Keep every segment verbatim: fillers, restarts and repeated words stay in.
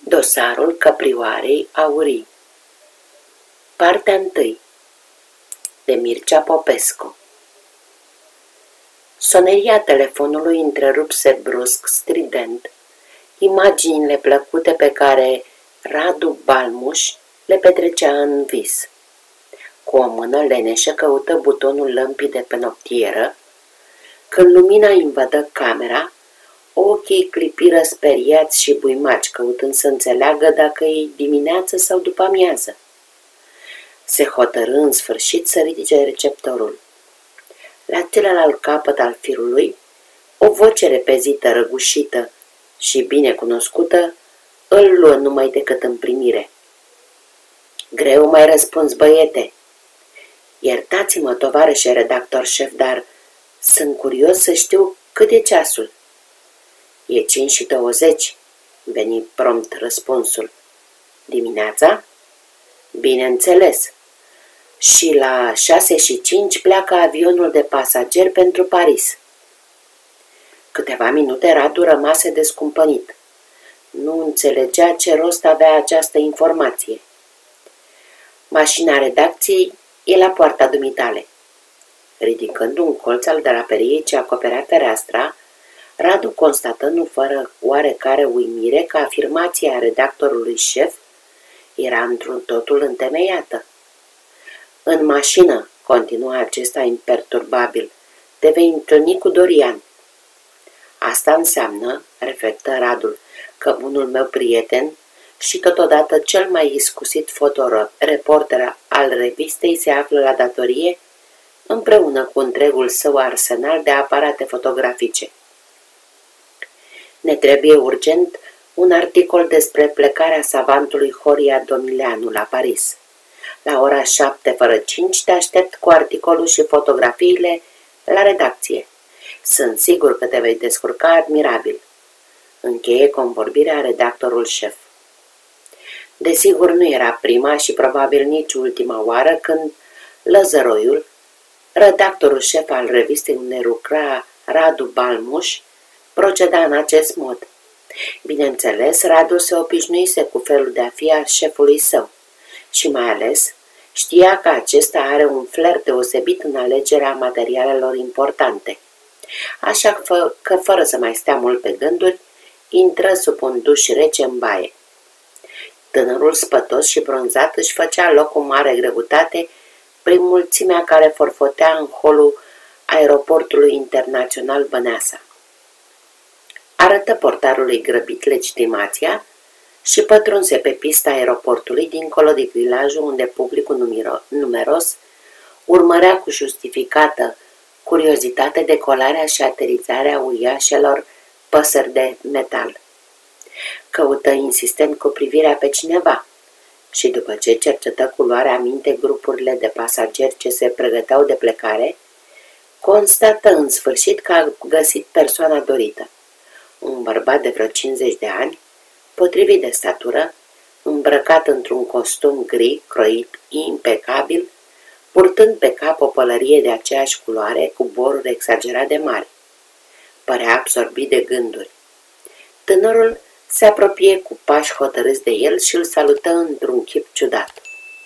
Dosarul căprioarei aurii. Partea întâi. De Mircea Popescu. Soneria telefonului întrerupse brusc, strident, imaginile plăcute pe care Radu Balmuș le petrecea în vis. Cu o mână leneșă căută butonul lămpii de pe noptieră. Când lumina invadă camera, ochii clipiră speriați și buimaci, căutând să înțeleagă dacă e dimineață sau după amiază. Se hotărâ în sfârșit să ridice receptorul. La celălalt capăt al firului, o voce repezită, răgușită și bine cunoscută îl luă numai decât în primire. Greu mai răspuns, băiete. Iertați-mă, tovarășe redactor șef, dar sunt curios să știu cât e ceasul. E cinci și douăzeci, veni prompt răspunsul. Dimineața? Bineînțeles. Și la șase și cinci pleacă avionul de pasageri pentru Paris. Câteva minute Radu rămase descumpănit. Nu înțelegea ce rost avea această informație. Mașina redacției e la poarta dumitale. Ridicând un colț al draperiei ce acoperea fereastra, Radu constată, nu fără oarecare uimire, că afirmația redactorului șef era într-un totul întemeiată. În mașină, continua acesta imperturbabil, te vei întâlni cu Dorian. Asta înseamnă, reflectă Radul, că bunul meu prieten și totodată cel mai iscusit fotoreporter al revistei se află la datorie împreună cu întregul său arsenal de aparate fotografice. Ne trebuie urgent un articol despre plecarea savantului Horia Donileanu la Paris. La ora șapte fără cinci te aștept cu articolul și fotografiile la redacție. Sunt sigur că te vei descurca admirabil. Încheie convorbirea redactorul șef. Desigur, nu era prima și probabil nici ultima oară când Lăzăroiul, redactorul șef al revistei unde lucra Radu Balmuș, proceda în acest mod. Bineînțeles, Radu se obișnuise cu felul de a fi al șefului său și mai ales știa că acesta are un flair deosebit în alegerea materialelor importante. Așa că, fără să mai stea mult pe gânduri, intră sub un duș rece în baie. Tânărul spătos și bronzat își făcea loc cu mare greutate prin mulțimea care forfotea în holul aeroportului internațional Băneasa. Arătă portarului grăbit legitimația și pătrunse pe pista aeroportului dincolo de grilajul unde publicul numeros urmărea cu justificată curiozitate decolarea și aterizarea uriașelor păsări de metal. Căută insistent cu privirea pe cineva și după ce cercetă cu luarea minte grupurile de pasageri ce se pregăteau de plecare, constată în sfârșit că a găsit persoana dorită. Un bărbat de vreo cincizeci de ani, potrivit de statură, îmbrăcat într-un costum gri, croit, impecabil, purtând pe cap o pălărie de aceeași culoare cu boruri exagerat de mari. Părea absorbit de gânduri. Tânărul se apropie cu pași hotărâți de el și îl salută într-un chip ciudat.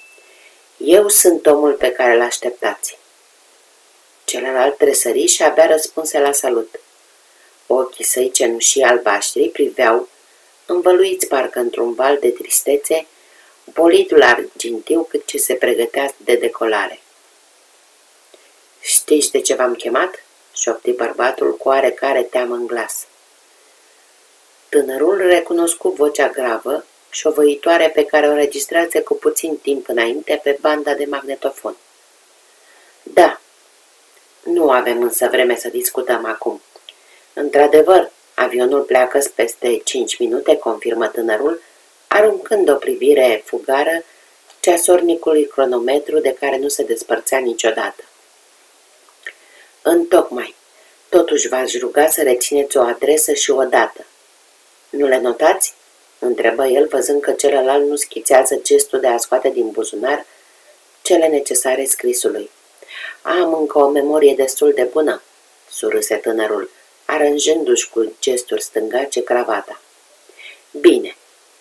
Eu sunt omul pe care l-așteptați. Celălalt tresări și abia răspunse la salut. Ochii săi cenușii albaștri priveau, învăluiți parcă într-un val de tristețe, bolidul argintiu cât ce se pregătea de decolare. Știți de ce v-am chemat? Șopti bărbatul cu oarecare teamă în glas. Tânărul recunoscu vocea gravă, șovăitoare pe care o înregistrase cu puțin timp înainte pe banda de magnetofon. Da, nu avem însă vreme să discutăm acum. Într-adevăr, avionul pleacă peste cinci minute, confirmă tânărul, aruncând o privire fugară ceasornicului cronometru de care nu se despărțea niciodată. Întocmai, totuși v-aș ruga să rețineți o adresă și o dată. Nu le notați? Întrebă el, văzând că celălalt nu schițează gestul de a scoate din buzunar cele necesare scrisului. Am încă o memorie destul de bună, surâse tânărul, aranjându-și cu gesturi stângace cravata. Bine,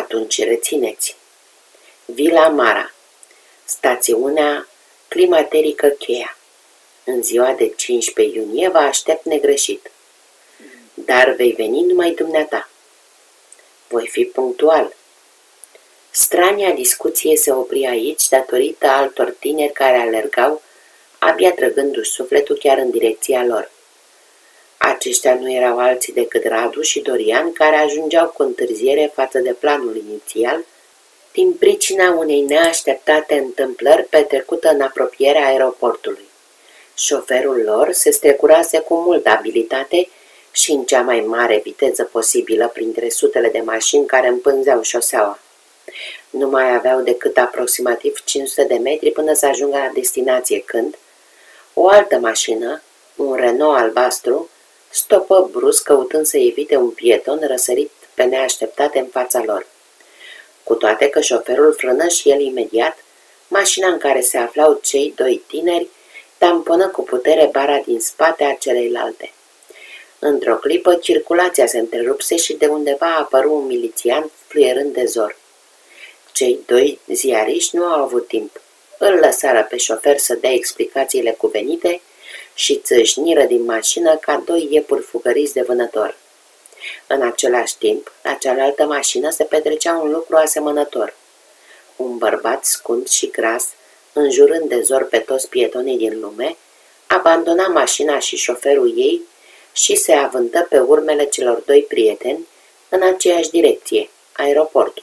Atunci rețineți. Vila Mara, stațiunea climaterică Cheia. În ziua de cincisprezece iunie vă aștept negreșit. Dar vei veni numai dumneata. Voi fi punctual. Strania discuție se opri aici datorită altor tineri care alergau, abia trăgându-și sufletul chiar în direcția lor. Aceștia nu erau alții decât Radu și Dorian, care ajungeau cu întârziere față de planul inițial, din pricina unei neașteptate întâmplări petrecută în apropierea aeroportului. Șoferul lor se strecurase cu multă abilitate și în cea mai mare viteză posibilă printre sutele de mașini care împânzeau șoseaua. Nu mai aveau decât aproximativ cinci sute de metri până să ajungă la destinație când o altă mașină, un Renault albastru, stopă brusc căutând să evite un pieton răsărit pe neașteptate în fața lor. Cu toate că șoferul frână și el imediat, mașina în care se aflau cei doi tineri tamponă cu putere bara din spate a celeilalte. Într-o clipă, circulația se întrerupse și de undeva apăru un milițian fluierând de zor. Cei doi ziariști nu au avut timp. Îl lăsară pe șofer să dea explicațiile cuvenite și țâșniră din mașină ca doi iepuri fugăriți de vânător. În același timp, la cealaltă mașină se petrecea un lucru asemănător. Un bărbat scund și gras, înjurând de zor pe toți pietonii din lume, abandona mașina și șoferul ei și se avântă pe urmele celor doi prieteni în aceeași direcție, aeroportul.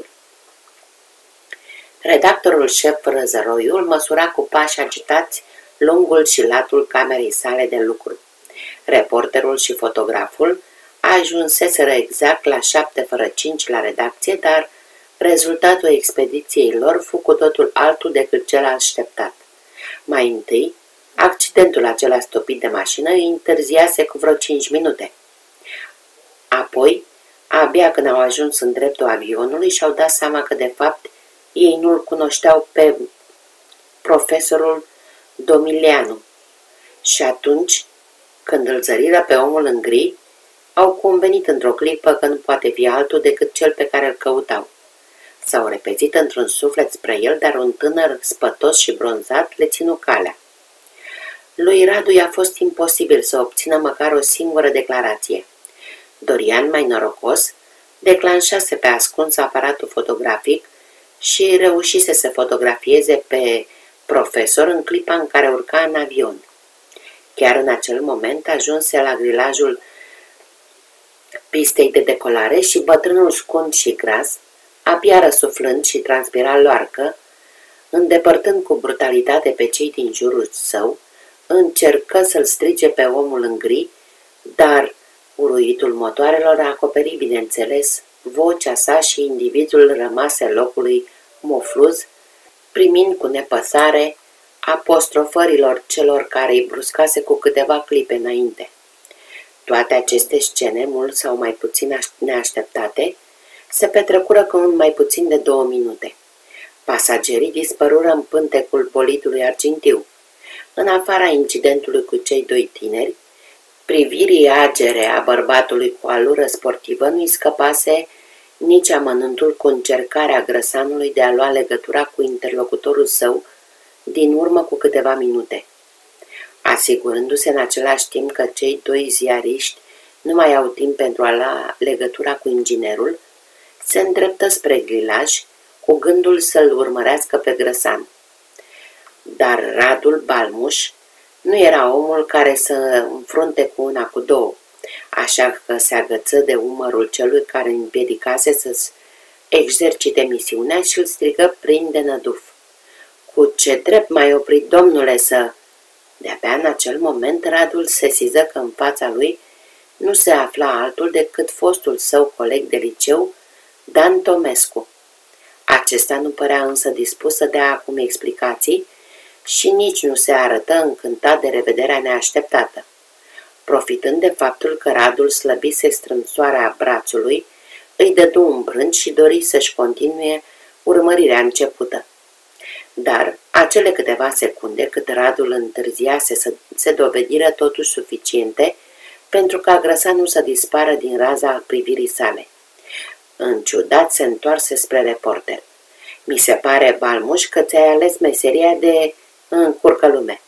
Redactorul șef Răzăroiul măsura cu pași agitați lungul și latul camerei sale de lucru. Reporterul și fotograful ajunseseră exact la șapte fără cinci la redacție, dar rezultatul expediției lor fu cu totul altul decât cel așteptat. Mai întâi, accidentul acela stopit de mașină îi întârziase cu vreo cinci minute. Apoi, abia când au ajuns în dreptul avionului, și-au dat seama că, de fapt, ei nu-l cunoșteau pe profesorul Domileanu. Și atunci, când îl zăriră pe omul în gri, au convenit într-o clipă că nu poate fi altul decât cel pe care îl căutau. S-au repezit într-un suflet spre el, dar un tânăr spătos și bronzat le ținu calea. Lui Radu i-a fost imposibil să obțină măcar o singură declarație. Dorian, mai norocos, declanșase pe ascuns aparatul fotografic și reușise să fotografieze pe profesor în clipa în care urca în avion. Chiar în acel moment ajunse la grilajul pistei de decolare și bătrânul scund și gras, abia răsuflând și transpira loarcă, îndepărtând cu brutalitate pe cei din jurul său, încercă să-l strige pe omul în gri, dar uruitul motoarelor acoperi, bineînțeles, vocea sa și individul rămase locului mofluz, primind cu nepăsare apostrofărilor celor care îi bruscase cu câteva clipe înainte. Toate aceste scene, mult sau mai puțin neașteptate, se petrecură cu un mai puțin de două minute. Pasagerii dispărură în pântecul bolidului argintiu. În afara incidentului cu cei doi tineri, privirii agere a bărbatului cu alură sportivă nu-i scăpase nici amănântul cu încercarea grăsanului de a lua legătura cu interlocutorul său din urmă cu câteva minute. Asigurându-se în același timp că cei doi ziariști nu mai au timp pentru a lua legătura cu inginerul, se îndreptă spre grilaj cu gândul să-l urmărească pe grăsan. Dar Radul Balmuș nu era omul care să înfrunte cu una cu două, așa că se agăță de umărul celui care împiedicase să-ți exercite misiunea și îl strigă plin de năduf. Cu ce drept m-ai oprit, domnule, să... De-abia în acel moment Radul sesiză că în fața lui nu se afla altul decât fostul său coleg de liceu, Dan Tomescu. Acesta nu părea însă dispus să dea acum explicații și nici nu se arătă încântat de revederea neașteptată. Profitând de faptul că Radul slăbise strâmsoarea brațului, îi dădu un brânci și dori să-și continue urmărirea începută. Dar acele câteva secunde cât Radul întârziase să se dovediră totuși suficiente pentru ca grăsanul să dispară din raza privirii sale. Înciudat se întoarse spre reporter. Mi se pare, Balmuș, că ți-ai ales meseria de încurcă lume.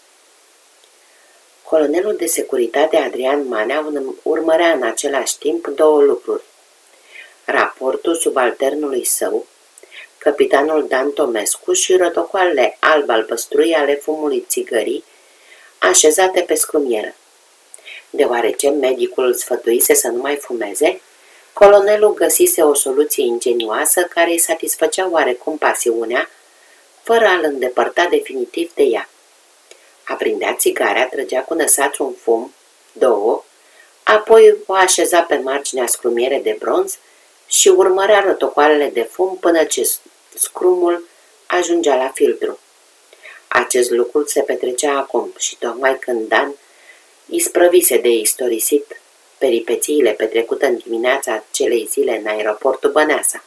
Colonelul de securitate Adrian Manea urmărea în același timp două lucruri. Raportul subalternului său, capitanul Dan Tomescu, și rotocoalele alb-albăstrui ale fumului țigării, așezate pe scrumieră. Deoarece medicul îl sfătuise să nu mai fumeze, colonelul găsise o soluție ingenioasă care îi satisfăcea oarecum pasiunea, fără a-l îndepărta definitiv de ea. Aprindea țigarea, trăgea cu năsaț un fum, două, apoi o așeza pe marginea scrumierei de bronz și urmărea rotocoalele de fum până ce scrumul ajungea la filtru. Acest lucru se petrecea acum și tocmai când Dan isprăvise de istorisit peripețiile petrecute în dimineața acelei zile în aeroportul Băneasa.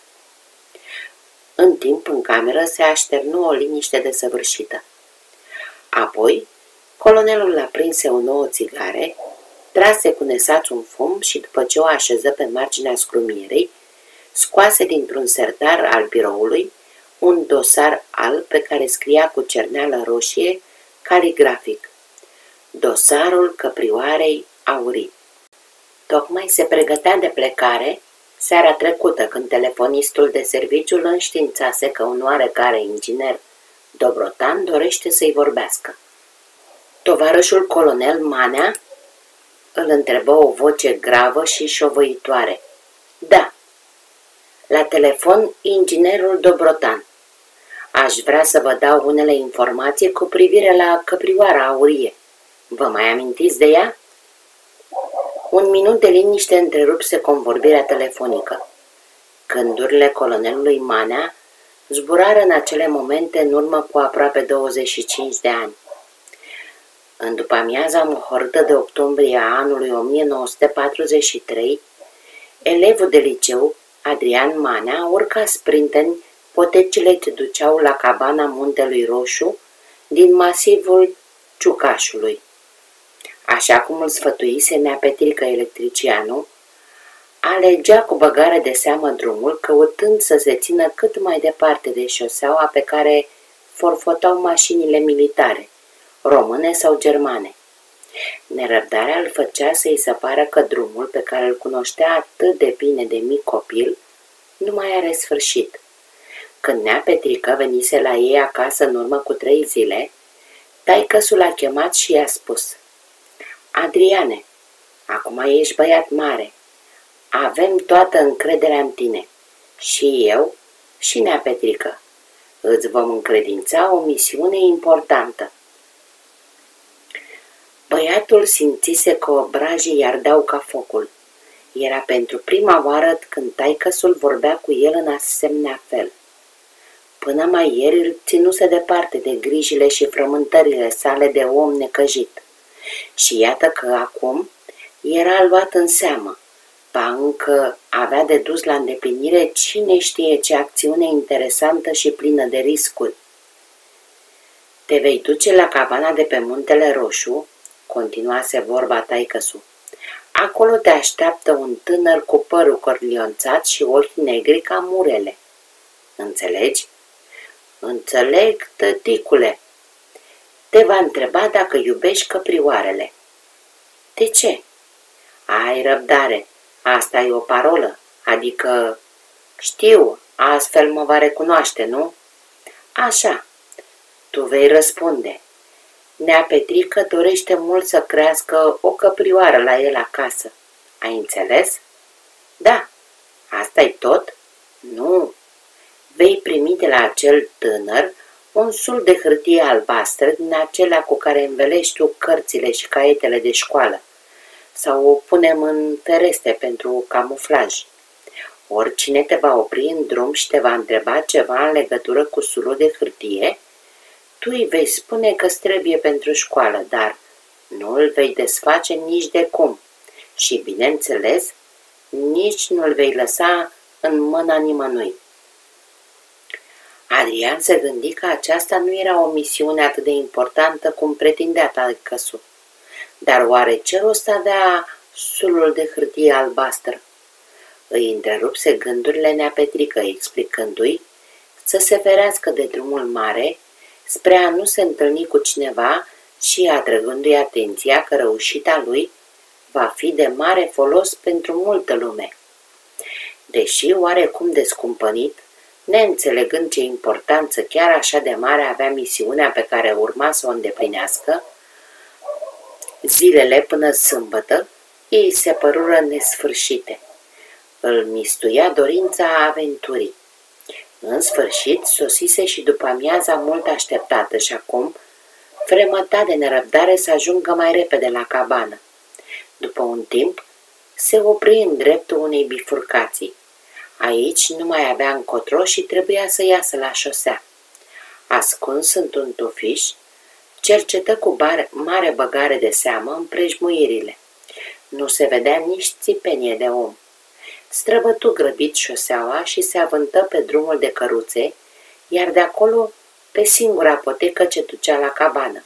În timp, în cameră se așternu o liniște desăvârșită. Apoi, colonelul aprinse o nouă țigare, trase cu nesaț un fum și, după ce o așeză pe marginea scrumierei, scoase dintr-un sertar al biroului un dosar alb pe care scria cu cerneală roșie, caligrafic: Dosarul căprioarei Aurii. Tocmai se pregătea de plecare seara trecută, când telefonistul de serviciu îl înștiințase că un oarecare inginer Dobrotan dorește să-i vorbească. Tovarășul colonel Manea? Îl întrebă o voce gravă și șovăitoare. Da. La telefon, inginerul Dobrotan. Aș vrea să vă dau unele informații cu privire la căprioara aurie. Vă mai amintiți de ea? Un minut de liniște întrerupse convorbirea telefonică. Gândurile colonelului Manea zburară în acele momente în urmă cu aproape douăzeci și cinci de ani. În după-amiaza mohorâtă de octombrie a anului o mie nouă sute patruzeci și trei, elevul de liceu, Adrian Manea, urca sprinteni potecile ce duceau la cabana Muntelui Roșu din masivul Ciucașului. Așa cum îl sfătuise Nea Petrică electricianul, alegea cu băgare de seamă drumul, căutând să se țină cât mai departe de șoseaua pe care forfotau mașinile militare, române sau germane. Nerăbdarea îl făcea să-i se pară că drumul pe care îl cunoștea atât de bine de mic copil nu mai are sfârșit. Când Nea Petrică venise la ei acasă în urmă cu trei zile, taică-sul l-a chemat și i-a spus: Adriane, acum ești băiat mare. Avem toată încrederea în tine. Și eu și Nea Petrică. Îți vom încredința o misiune importantă. Băiatul simțise că obrajii i-ardeau ca focul. Era pentru prima oară când taică-sul vorbea cu el în asemenea fel. Până mai ieri îl ținuse departe de grijile și frământările sale de om necăjit. Și iată că acum era luat în seamă, ba încă avea de dus la îndeplinire cine știe ce acțiune interesantă și plină de riscuri. Te vei duce la cabana de pe Muntele Roșu, continuase vorba taică-su. Acolo te așteaptă un tânăr cu părul corlionțat și ochi negri ca murele. Înțelegi? Înțeleg, tăticule. Te va întreba dacă iubești căprioarele. De ce? Ai răbdare, asta e o parolă, adică știu, astfel mă va recunoaște, nu? Așa, tu vei răspunde. Nea Petrică dorește mult să crească o căprioară la el acasă. Ai înțeles? Da. Asta-i tot? Nu. Vei primi de la acel tânăr un sul de hârtie albastră din acelea cu care învelești tu cărțile și caietele de școală, sau o punem în fereste pentru camuflaj. Oricine te va opri în drum și te va întreba ceva în legătură cu sulul de hârtie, tu îi vei spune că-ți trebuie pentru școală, dar nu îl vei desface nici de cum și, bineînțeles, nici nu îl vei lăsa în mâna nimănui. Adrian se gândi că aceasta nu era o misiune atât de importantă cum pretindea taică-su. Dar oare ce rost avea sulul de hârtie albastră? Îi întrerupse gândurile Nea Petrică, explicându-i să se ferească de drumul mare spre a nu se întâlni cu cineva și atrăgându-i atenția că reușita lui va fi de mare folos pentru multă lume. Deși oarecum descumpănit, neînțelegând ce importanță chiar așa de mare avea misiunea pe care urma să o îndeplinească, zilele până sâmbătă ei se părură nesfârșite. Îl mistuia dorința aventurii. În sfârșit, sosise și după amiaza mult așteptată și acum fremăta de nerăbdare să ajungă mai repede la cabană. După un timp, se opri în dreptul unei bifurcații. Aici nu mai avea încotro și trebuia să iasă la șosea. Ascuns într-un tufiș, cercetă cu mare băgare de seamă împrejmuirile. Nu se vedea nici țipenie de om. Străbătu grăbit șoseaua și se avântă pe drumul de căruțe, iar de acolo pe singura potecă ce ducea la cabană.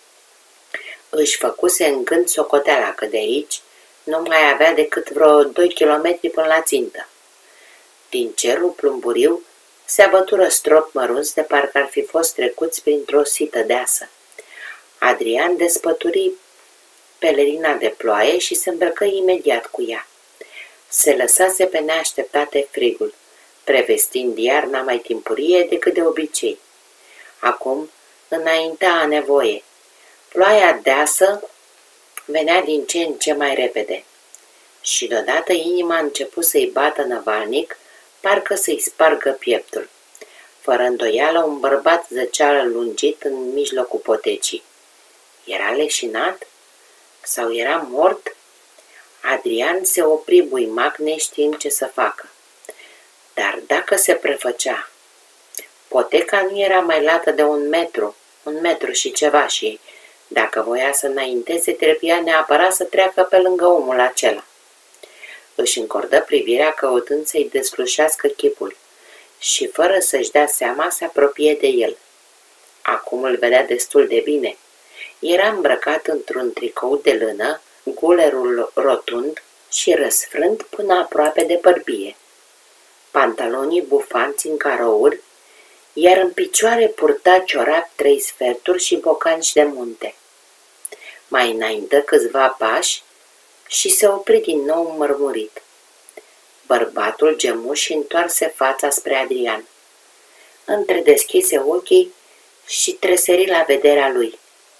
Își făcuse în gând socoteala că de aici nu mai avea decât vreo doi kilometri până la țintă. Din cerul plumburiu se abătură strop mărunți de parcă ar fi fost trecuți printr-o sită deasă. Adrian despături pelerina de ploaie și se îmbrăcă imediat cu ea. Se lăsase pe neașteptate frigul, prevestind iarna mai timpurie decât de obicei. Acum înaintea a nevoie. Ploaia deasă venea din ce în ce mai repede și deodată inima a început să-i bată năvalnic, parcă să-i spargă pieptul. Fără îndoială, un bărbat zăcea lungit în mijlocul potecii. Era leșinat? Sau era mort? Adrian se opri buimac neștiind ce să facă. Dar dacă se prefăcea, poteca nu era mai lată de un metru, un metru și ceva și, dacă voia să înainteze, trebuia neapărat să treacă pe lângă omul acela. Își încordă privirea căutând să-i deslușească chipul și, fără să-și dea seama, se apropie de el. Acum îl vedea destul de bine. Era îmbrăcat într-un tricou de lână, gulerul rotund și răsfrânt până aproape de bărbie, pantalonii bufanți în carouri, iar în picioare purta ciorap trei sferturi și bocanci de munte. Mai înaintă câțiva pași și se opri din nou mărmurit. Bărbatul gemu și întoarse fața spre Adrian. Întredeschise ochii și tresări la vederea lui.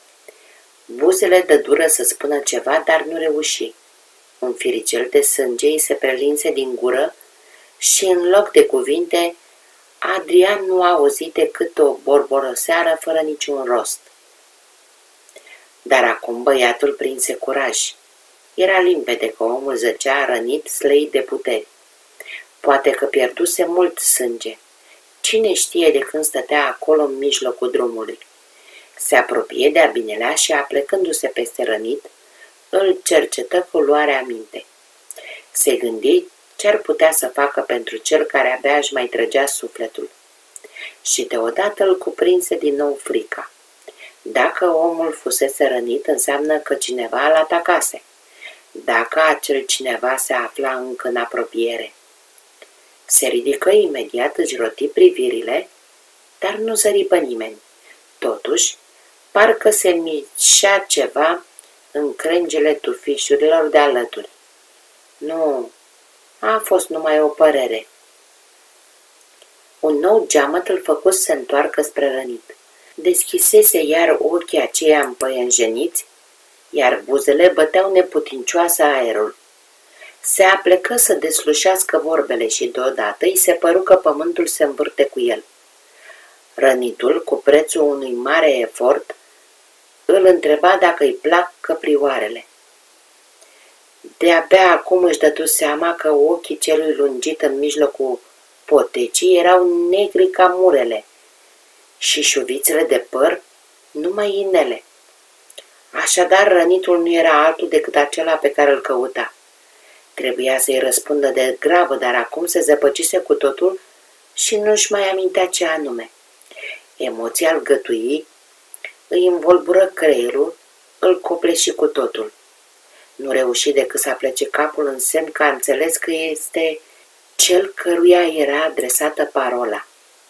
Buzele dădură să spună ceva, dar nu reuși. Un firicel de sânge îi se prelinse din gură și, în loc de cuvinte, Adrian nu a auzit decât o borboroseară fără niciun rost. Dar acum băiatul prinse curaj. Era limpede că omul zăcea rănit, slăit de puteri. Poate că pierduse mult sânge. Cine știe de când stătea acolo în mijlocul drumului. Se apropie de abinelea și, aplecându-se peste rănit, îl cercetă cu luarea minte. Se gândi ce-ar putea să facă pentru cel care abia își mai trăgea sufletul. Și deodată îl cuprinse din nou frica. Dacă omul fusese rănit, înseamnă că cineva îl atacase. Dacă acel cineva se afla încă în apropiere. Se ridică imediat, își roti privirile, dar nu zări pe nimeni. Totuși, parcă se mișea ceva în crengile tufișurilor de alături. Nu, a fost numai o părere. Un nou geamăt îl făcu să se întoarcă spre rănit. Deschisese iar ochii aceia împăienjeniți, iar buzele băteau neputincioasă aerul. Se aplecă să deslușească vorbele și deodată îi se păru că pământul se învârte cu el. Rănitul, cu prețul unui mare efort, îl întreba dacă îi plac căprioarele. De-abia acum își dădu seama că ochii celui lungit în mijlocul potecii erau negri ca murele și șuvițele de păr numai inele. Așadar, rănitul nu era altul decât acela pe care îl căuta. Trebuia să-i răspundă de grabă, dar acum se zăpăcise cu totul și nu-și mai amintea ce anume. Emoția îl gătui, îi învolbură creierul, îl copleși cu totul. Nu reuși decât să aplece capul în semn că a înțeles că este cel căruia era adresată parola.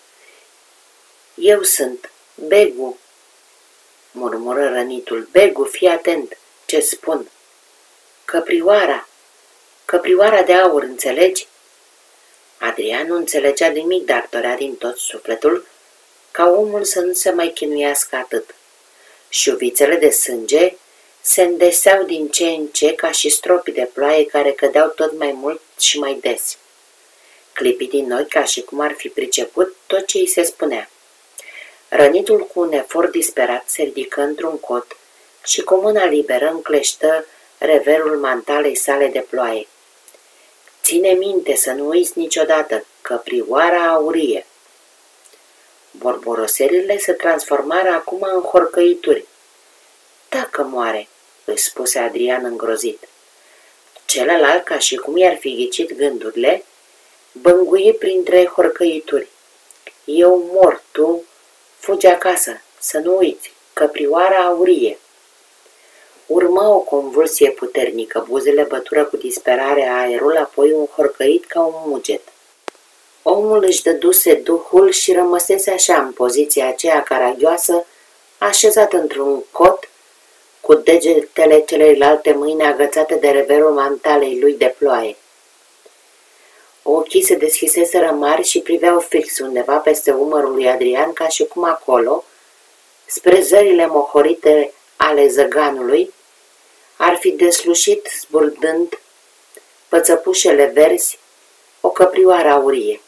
Eu sunt, Begu, murmură rănitul. Begu, fii atent, ce spun. Căprioara, căprioara de aur, înțelegi? Adrian nu înțelegea nimic, dar dorea din tot sufletul ca omul să nu se mai chinuiască atât. Șuvițele de sânge se îndeseau din ce în ce ca și stropii de ploaie care cădeau tot mai mult și mai des. Clipi din ochi ca și cum ar fi priceput tot ce îi se spunea. Rănitul cu un efort disperat se ridică într-un cot și cu mâna liberă încleștă reverul mantalei sale de ploaie. Ține minte să nu uiți niciodată, căprioara aurie. Borboroserile se transformară acum în horcăituri. Dacă moare, își spuse Adrian îngrozit. Celălalt, ca și cum i-ar fi ghicit gândurile, bânguie printre horcăituri. Eu mor, tu fugi acasă, să nu uiți, căprioara aurie. Urma o convulsie puternică, buzele bătură cu disperare aerul, apoi un horcăit ca un muget. Omul își dăduse duhul și rămăsese așa în poziția aceea caragioasă, așezat într-un cot, cu degetele celelalte mâini agățate de reverul mantalei lui de ploaie. Ochii se deschiseseră mari și priveau fix undeva peste umărul lui Adrian, ca și cum acolo, spre zările mohorite ale zăganului, ar fi deslușit, zburdând pățăpușele verzi, o căprioară aurie.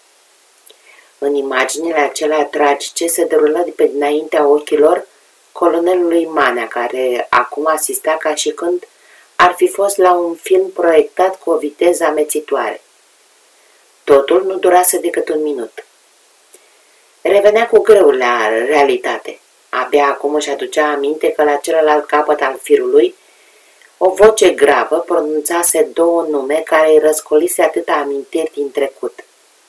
În imaginile acelea tragice se derulă de pe dinaintea ochilor colonelului Manea, care acum asista ca și când ar fi fost la un film proiectat cu o viteză amețitoare. Totul nu durase decât un minut. Revenea cu greu la realitate. Abia acum își aducea aminte că la celălalt capăt al firului o voce gravă pronunțase două nume care îi răscolise atâta amintiri din trecut.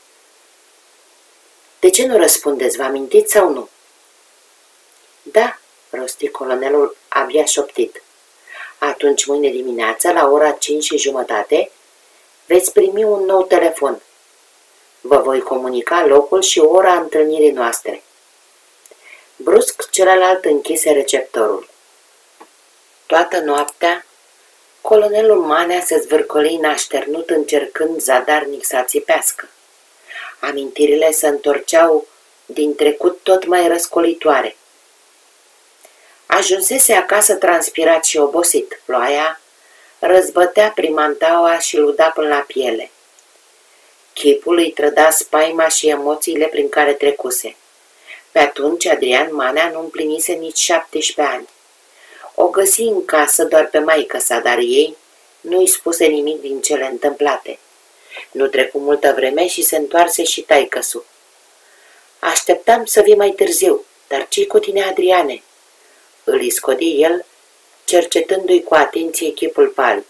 De ce nu răspundeți? Vă amintiți sau nu? Da, rosti colonelul abia șoptit. Atunci mâine dimineață, la ora cinci și jumătate, veți primi un nou telefon. Vă voi comunica locul și ora întâlnirii noastre. Brusc, celălalt închise receptorul. Toată noaptea, colonelul Manea se zvârcoli nașternut încercând zadarnic să țipească. Amintirile se întorceau din trecut tot mai răscolitoare. Ajunsese acasă transpirat și obosit. Ploaia răzbătea prin mantaua și luda până la piele. Chipul îi trăda spaima și emoțiile prin care trecuse. Pe atunci Adrian Manea nu împlinise nici șaptesprezece ani. O găsi în casă doar pe maică-sa, dar ei nu-i spuse nimic din cele întâmplate. Nu trecu multă vreme și se întoarse și taică-su. Așteptam să vii mai târziu, dar ce-i cu tine, Adriane? Îl iscodi el, cercetându-i cu atenție chipul palid.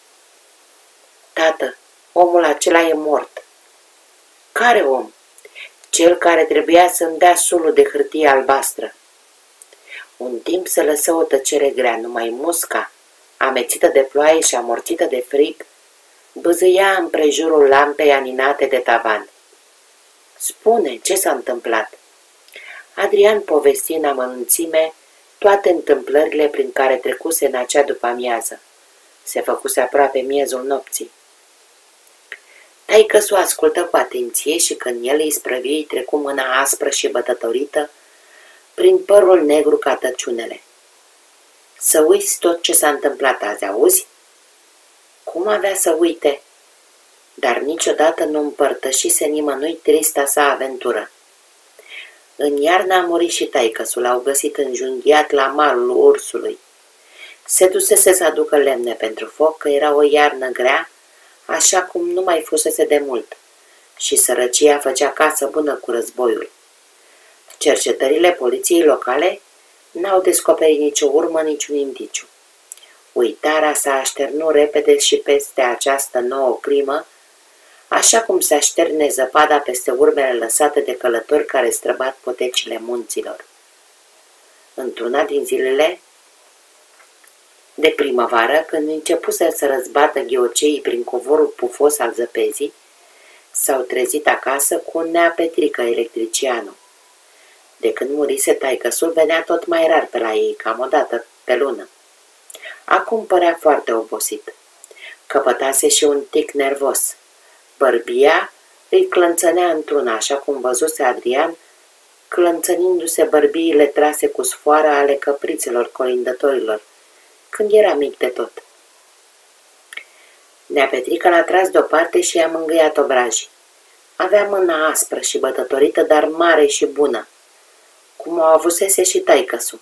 Tată, omul acela e mort. Care om? Cel care trebuia să-mi dea sulul de hârtie albastră. Un timp se lăsă o tăcere grea, numai musca, amețită de ploaie și amorțită de frig, bâzâia împrejurul lampei aninate de tavan. Spune, ce s-a întâmplat? Adrian povesti în amănunțime toate întâmplările prin care trecuse în acea după-amiază. Se făcuse aproape miezul nopții. Taică-su ascultă cu atenție și când el îi sprăvi, îi trecu mâna aspră și bătătorită prin părul negru ca tăciunele. Să uiți tot ce s-a întâmplat azi, auzi? Cum avea să uite? Dar niciodată nu împărtășise nimănui trista sa aventură. În iarnă a murit și taică-sul, l-au găsit înjunghiat la malul ursului. Se dusese să aducă lemne pentru foc, că era o iarnă grea, așa cum nu mai fusese de mult, și sărăcia făcea casă bună cu războiul. Cercetările poliției locale n-au descoperit nicio urmă, niciun indiciu. Uitarea s-a așternut repede și peste această nouă crimă, așa cum se așterne zăpada peste urmele lăsate de călători care străbat potecile munților. Într-una din zilele de primăvară, când începuse să răzbată ghioceii prin covorul pufos al zăpezii, S-au trezit acasă cu Nea Petrică, electricianul. De când murise taică-sul, venea tot mai rar pe la ei, cam o dată pe lună. Acum părea foarte obosit. Căpătase și un tic nervos. Bărbia îi clănțănea într-una, așa cum văzuse Adrian, clănțănindu-se bărbiile trase cu sfoara ale căprițelor colindătorilor, când era mic de tot. Nea Petrică l-a tras deoparte și i-a mângâiat obrajii. Avea mâna aspră și bătătorită, dar mare și bună, cum o avusese și taică-su.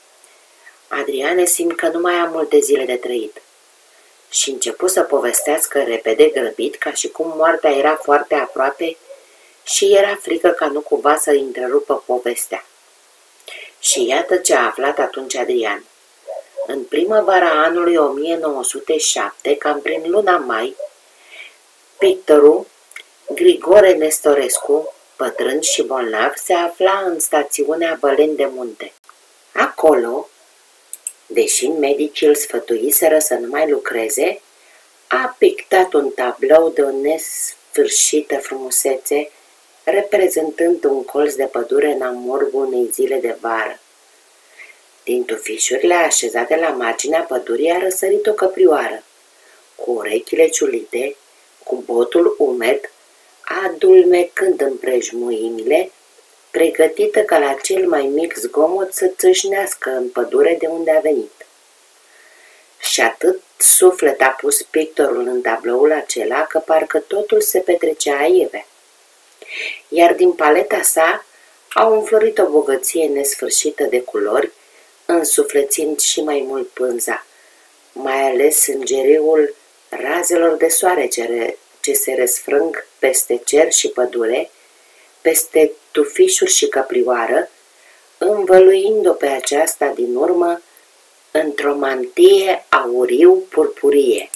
Adriane simt că nu mai am multe zile de trăit. Și începu să povestească repede, grăbit, ca și cum moartea era foarte aproape și era frică ca nu cumva să întrerupă povestea. Și iată ce a aflat atunci Adrian. În primăvara anului o mie nouă sute șapte, cam prin luna mai, pictorul Grigore Nestorescu, bătrân și bolnav, se afla în stațiunea Bălen de Munte. Acolo, deși medicii îl sfătuiseră să nu mai lucreze, a pictat un tablou de o nesfârșită frumusețe, reprezentând un colț de pădure în amurgul unei zile de vară. Din tufișurile așezate la marginea pădurii a răsărit o căprioară, cu urechile ciulite, cu botul umed, adulmecând împrejmuimile, pregătită ca la cel mai mic zgomot să țâșnească în pădure de unde a venit. Și atât suflet a pus pictorul în tabloul acela că parcă totul se petrecea aievea. Iar din paleta sa au înflorit o bogăție nesfârșită de culori, însuflețind și mai mult pânza, mai ales sângeriul razelor de soare ce, ce se răsfrâng peste cer și pădure, peste tufișuri și căprioară, învăluind-o pe aceasta din urmă într-o mantie auriu-purpurie.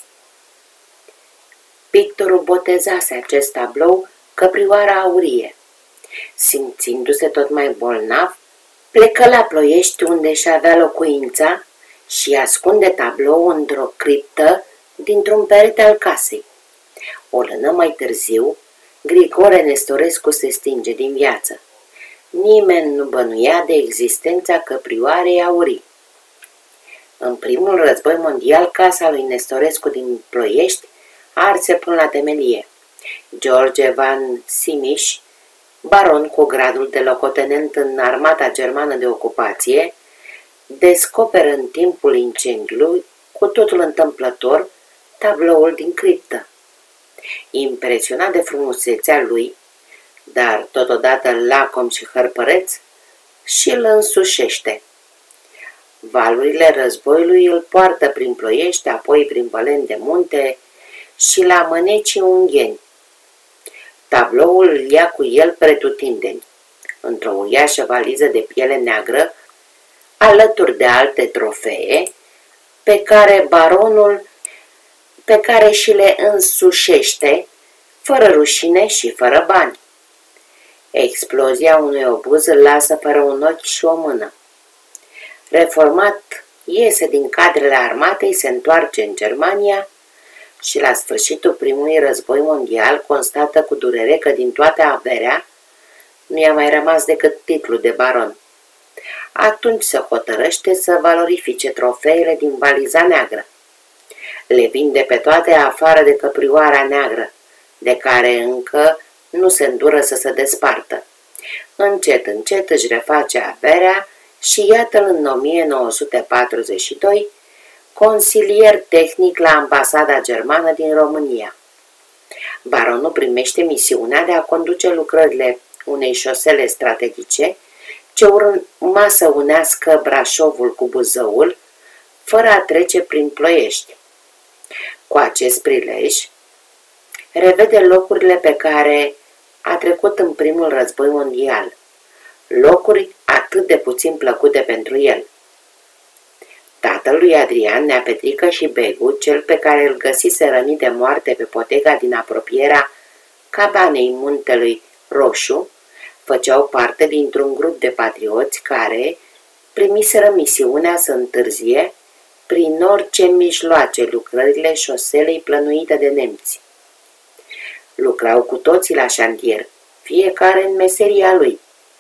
Pictorul botezase acest tablou Căprioara Aurie. Simțindu-se tot mai bolnav, plecă la Ploiești, unde își avea locuința, și ascunde tablou într-o criptă dintr-un perete al casei. O lună mai târziu, Grigore Nestorescu se stinge din viață. Nimeni nu bănuia de existența Căprioarei Aurii. În primul război mondial, casa lui Nestorescu din Ploiești arse până la temelie. George Van Simiș, baron cu gradul de locotenent în armata germană de ocupație, descoperă în timpul incendiului, cu totul întâmplător, tabloul din criptă. Impresionat de frumusețea lui, dar totodată lacom și hărpăreț, și îl însușește. Valurile războiului îl poartă prin Ploiești, apoi prin Bălen de Munte și la Mânecii Ungheni. Tabloul îl ia cu el pretutindeni, într-o uriașă valiză de piele neagră, alături de alte trofee, pe care baronul, pe care și le însușește, fără rușine și fără bani. Explozia unui obuz îl lasă fără un ochi și o mână. Reformat, iese din cadrele armatei, se întoarce în Germania și la sfârșitul primului război mondial constată cu durere că din toată averea nu i-a mai rămas decât titlul de baron. Atunci se hotărăște să valorifice trofeele din valiza neagră. Le vinde pe toate afară de Căprioara Neagră, de care încă nu se îndură să se despartă. Încet, încet își reface averea și iată-l în o mie nouă sute patruzeci și doi, consilier tehnic la ambasada germană din România. Baronul primește misiunea de a conduce lucrările unei șosele strategice ce urma să unească Brașovul cu Buzăul, fără a trece prin Ploiești. Cu acest prilej, revede locurile pe care a trecut în primul război mondial, locuri atât de puțin plăcute pentru el. Tatăl lui Adrian, Nea Petrică și Begu, cel pe care îl găsise rănit de moarte pe potega din apropierea cabanei Muntelui Roșu, făceau parte dintr-un grup de patrioți care primiseră misiunea să întârzie prin orice mijloace lucrările șoselei plănuite de nemți. Lucrau cu toții la șantier, fiecare în meseria lui.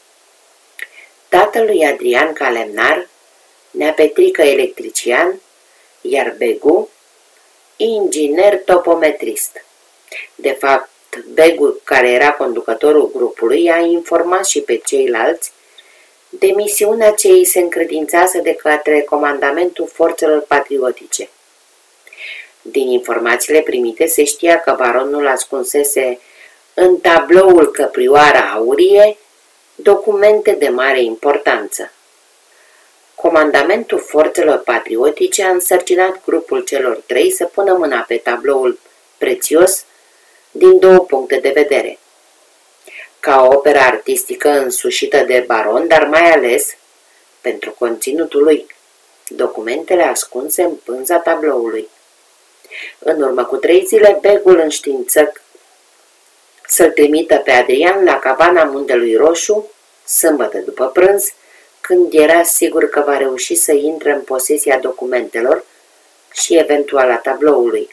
Tatălui Adrian ca lemnar, nea Petrică electrician, iar Begu inginer topometrist. De fapt, Begu, care era conducătorul grupului, a informat și pe ceilalți de misiunea ce îi se încredințase de către comandamentul forțelor patriotice. Din informațiile primite se știa că baronul ascunsese în tabloul Căprioara Aurie documente de mare importanță. Comandamentul forțelor patriotice a însărcinat grupul celor trei să pună mâna pe tabloul prețios din două puncte de vedere. Ca o operă artistică însușită de baron, dar mai ales pentru conținutul lui, documentele ascunse în pânza tabloului. În urmă cu trei zile, Begul înștiință să-l trimită pe Adrian la cabana Muntelui Roșu, sâmbătă după prânz, când era sigur că va reuși să intre în posesia documentelor și eventual a tabloului.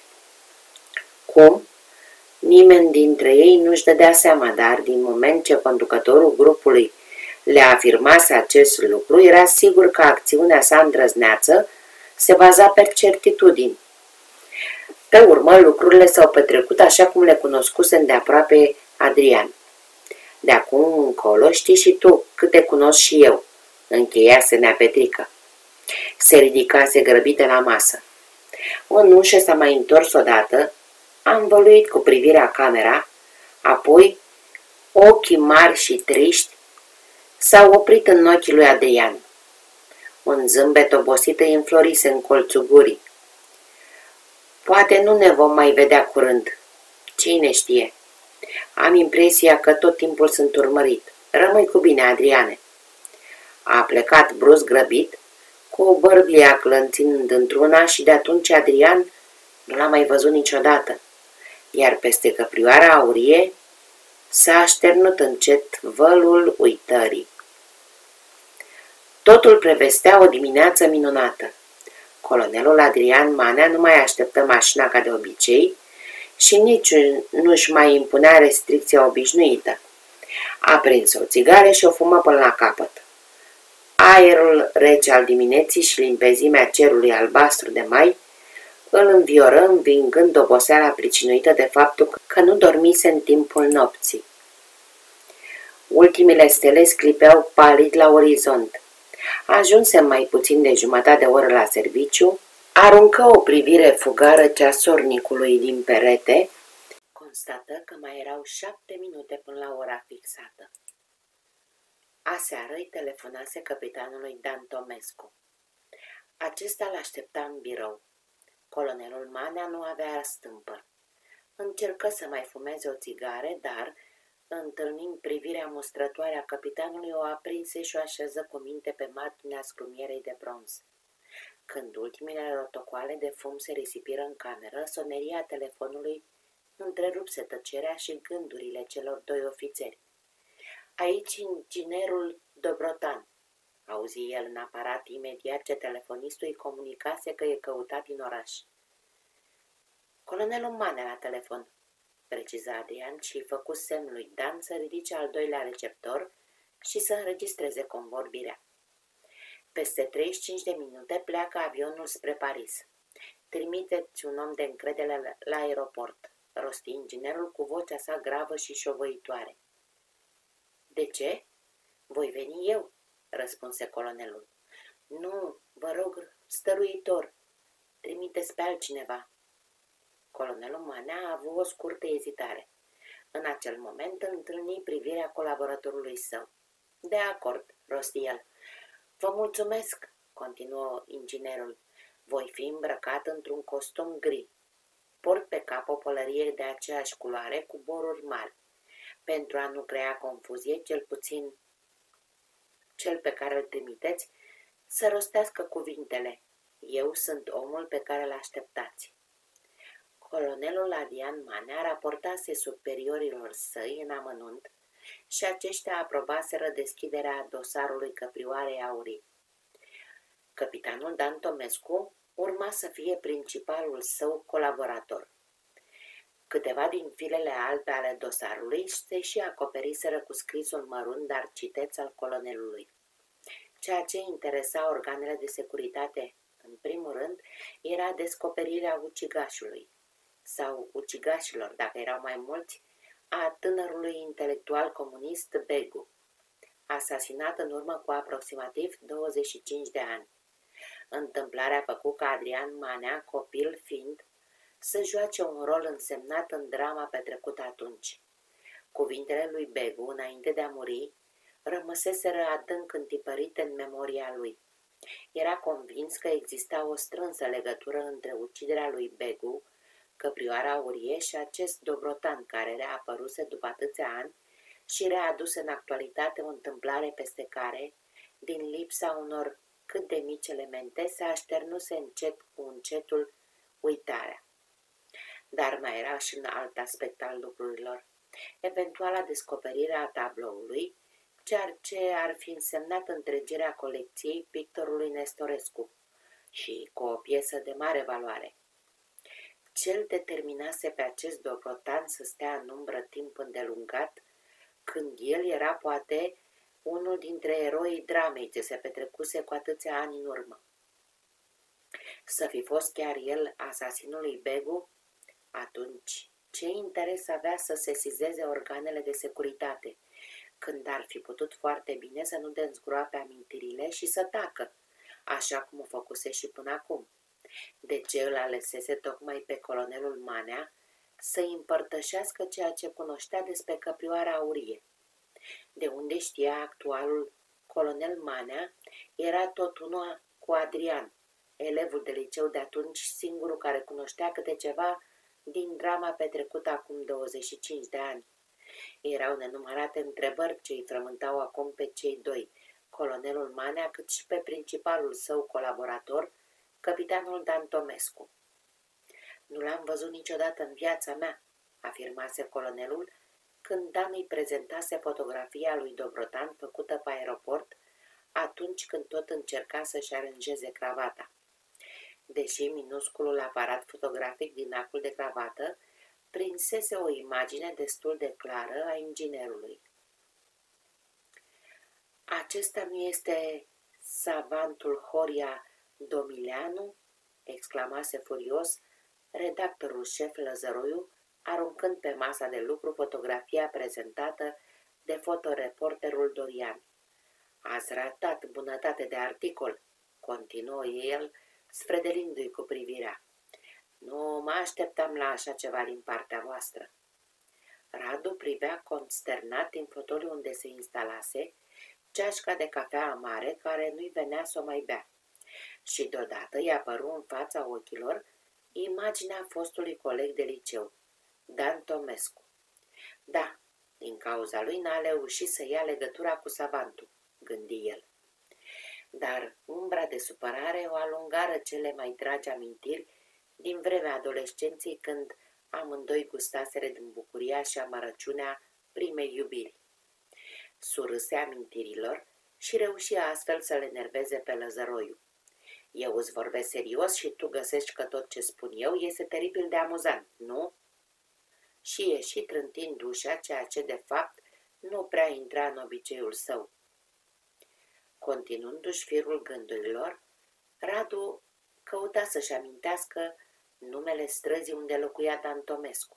Cum? Nimeni dintre ei nu-și dădea seama, dar din moment ce conducătorul grupului le afirmase acest lucru, era sigur că acțiunea sa îndrăzneață se baza pe certitudini. Pe urmă, lucrurile s-au petrecut așa cum le cunoscuse îndeaproape Adrian. De acum încolo știi și tu câte cunosc și eu, încheiase nea Petrică. Se ridicase grăbită la masă. În ușă s-a mai întors odată, a învăluit cu privirea camera, apoi ochii mari și triști s-au oprit în ochii lui Adrian. Un zâmbet obosit îi înflorise în colțul gurii. Poate nu ne vom mai vedea curând. Cine știe? Am impresia că tot timpul sunt urmărit. Rămâi cu bine, Adriane. A plecat brusc grăbit, cu o bărbie clănțind într-una și de atunci Adrian nu l-a mai văzut niciodată, iar peste Căprioara Aurie s-a așternut încet vălul uitării. Totul prevestea o dimineață minunată. Colonelul Adrian Manea nu mai așteptă mașina ca de obicei și nici nu-și mai impunea restricția obișnuită. A prins o țigară și o fumă până la capăt. Aerul rece al dimineții și limpezimea cerului albastru de mai îl învioră, învingând oboseala pricinuită de faptul că nu dormise în timpul nopții. Ultimele stele sclipeau palid la orizont. Ajunsem mai puțin de jumătate de oră la serviciu, aruncă o privire fugară ceasornicului din perete, constată că mai erau șapte minute până la ora fixată. Aseară îi telefonase capitanului Dan Tomescu. Acesta l-aștepta în birou. Colonelul Manea nu avea stâmpă. Încercă să mai fumeze o țigară, dar, întâlnind privirea mustrătoare a capitanului, o aprinse și o așeză cu minte pe marginea scrumierei de bronz. Când ultimele rotocoale de fum se risipiră în cameră, soneria telefonului întrerupse tăcerea și gândurile celor doi ofițeri. Aici inginerul Dobrotan, auzi el în aparat imediat ce telefonistul îi comunicase că e căutat din oraș. Colonelul Manea la telefon, preciza Adrian și îi făcu semn lui Dan să ridice al doilea receptor și să înregistreze convorbirea. Peste treizeci și cinci de minute pleacă avionul spre Paris. Trimiteți un om de încredere la aeroport, rosti inginerul cu vocea sa gravă și șovăitoare. De ce? Voi veni eu, răspunse colonelul. Nu, vă rog, stăruitor, trimiteți pe altcineva. Colonelul Manea a avut o scurtă ezitare. În acel moment întâlni privirea colaboratorului său. De acord, rosti el. Vă mulțumesc, continuă inginerul. Voi fi îmbrăcat într-un costum gri. Port pe cap o pălărie de aceeași culoare cu boruri mari. Pentru a nu crea confuzie, cel puțin cel pe care îl trimiteți, să rostească cuvintele. Eu sunt omul pe care îl așteptați. Colonelul Adrian Manea raportase superiorilor săi în amănunt și aceștia aprobaseră deschiderea dosarului Căprioarei Aurii. Capitanul Dan Tomescu urma să fie principalul său colaborator. Câteva din filele albe ale dosarului se și acoperiseră cu scrisul mărunt, dar citeț al colonelului. Ceea ce interesa organele de securitate, în primul rând, era descoperirea ucigașului, sau ucigașilor, dacă erau mai mulți, a tânărului intelectual comunist Begu, asasinat în urmă cu aproximativ douăzeci și cinci de ani. Întâmplarea a făcut ca Adrian Manea, copil fiind, să joace un rol însemnat în drama petrecută atunci. Cuvintele lui Begu, înainte de a muri, rămăseseră adânc întipărite în memoria lui. Era convins că exista o strânsă legătură între uciderea lui Begu, căprioara Aurie, și acest Dobrotan care reapăruse după atâția ani și readuse în actualitate o întâmplare peste care, din lipsa unor cât de mici elemente, se așternuse încet cu încetul uitarea. Dar mai era și un alt aspect al lucrurilor, eventuala descoperire a tabloului, ceea ce ar fi însemnat întregirea colecției pictorului Nestorescu și cu o piesă de mare valoare. Cel determinase pe acest Dobrotan să stea în umbră timp îndelungat, când el era poate unul dintre eroii dramei ce se petrecuse cu atâția ani în urmă. Să fi fost chiar el asasinul lui Begu? Atunci, ce interes avea să sesizeze organele de securitate, când ar fi putut foarte bine să nu dezgroape amintirile și să tacă, așa cum o făcuse și până acum? De ce îl alesese tocmai pe colonelul Manea să-i împărtășească ceea ce cunoștea despre căprioara Aurie? De unde știa actualul colonel Manea, era tot unul cu Adrian, elevul de liceu de atunci, singurul care cunoștea câte ceva din drama petrecută acum douăzeci și cinci de ani. Erau nenumărate întrebări ce îi frământau acum pe cei doi, colonelul Manea, cât și pe principalul său colaborator, capitanul Dan Tomescu. Nu l-am văzut niciodată în viața mea, afirmase colonelul, când Dan îi prezentase fotografia lui Dobrotan făcută pe aeroport, atunci când tot încerca să-și aranjeze cravata. Deși minusculul aparat fotografic din acul de cravată prinsese o imagine destul de clară a inginerului. Acesta nu este savantul Horia Domileanu? Exclamase furios redactorul șef Lăzăroiu, aruncând pe masa de lucru fotografia prezentată de fotoreporterul Dorian. Ați ratat bunătate de articol, continuă el, sfredelindu-i cu privirea. Nu mă așteptam la așa ceva din partea voastră. Radu privea consternat din fotoliu unde se instalase ceașca de cafea amare care nu-i venea să o mai bea. Și deodată i-a apărut în fața ochilor imaginea fostului coleg de liceu, Dan Tomescu. Da, din cauza lui n-a reușit să ia legătura cu savantul, gândi el. Dar umbra de supărare o alungară cele mai dragi amintiri din vremea adolescenței, când amândoi gustaseră din bucuria și amărăciunea primei iubiri. Surâse amintirilor și reuși astfel să le enerveze pe Lăzăroiu. Eu îți vorbesc serios și tu găsești că tot ce spun eu este teribil de amuzant, nu? Și ieși trântind ușa, ceea ce de fapt nu prea intra în obiceiul său. Continuându-și firul gândurilor, Radu căuta să-și amintească numele străzii unde locuia Dan Tomescu.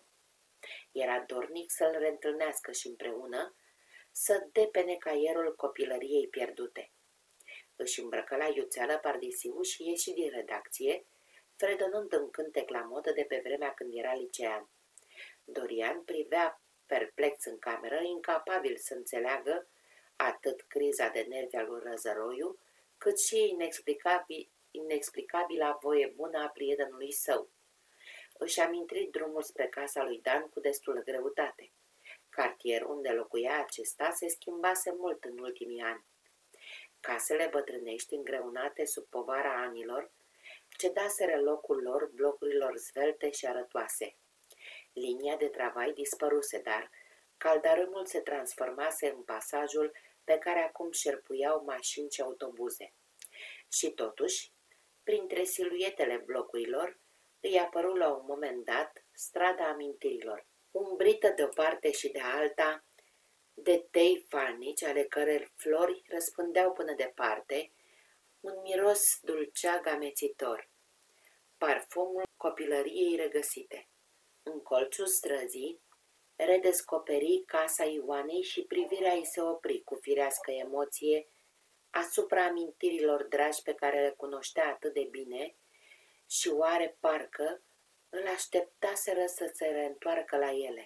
Era dornic să-l reîntâlnească și împreună să depene caierul copilăriei pierdute. Își îmbrăcă la iuțeală pardisiu și ieși din redacție, fredonând în cântec la modă de pe vremea când era licean. Dorian privea perplex în cameră, incapabil să înțeleagă atât criza de nervi al lui Răzăroiu, cât și inexplicabil, inexplicabila voie bună a prietenului său. Își aminti drumul spre casa lui Dan cu destulă greutate. Cartierul unde locuia acesta se schimbase mult în ultimii ani. Casele bătrânești îngreunate sub povara anilor cedaseră locul lor blocurilor zvelte și arătoase. Linia de travai dispăruse, dar caldarâmul se transformase în pasajul pe care acum șerpuiau mașini și autobuze. Și totuși, printre siluetele blocurilor, îi apăru la un moment dat strada amintirilor, umbrită de o parte și de alta de tei falnici, ale căror flori răspândeau până departe un miros dulceag amețitor, parfumul copilăriei regăsite. În colțul străzii redescoperi casa Ioanei și privirea ei se opri cu firească emoție asupra amintirilor dragi pe care le cunoștea atât de bine și oare parcă îl așteptaseră să se reîntoarcă la ele.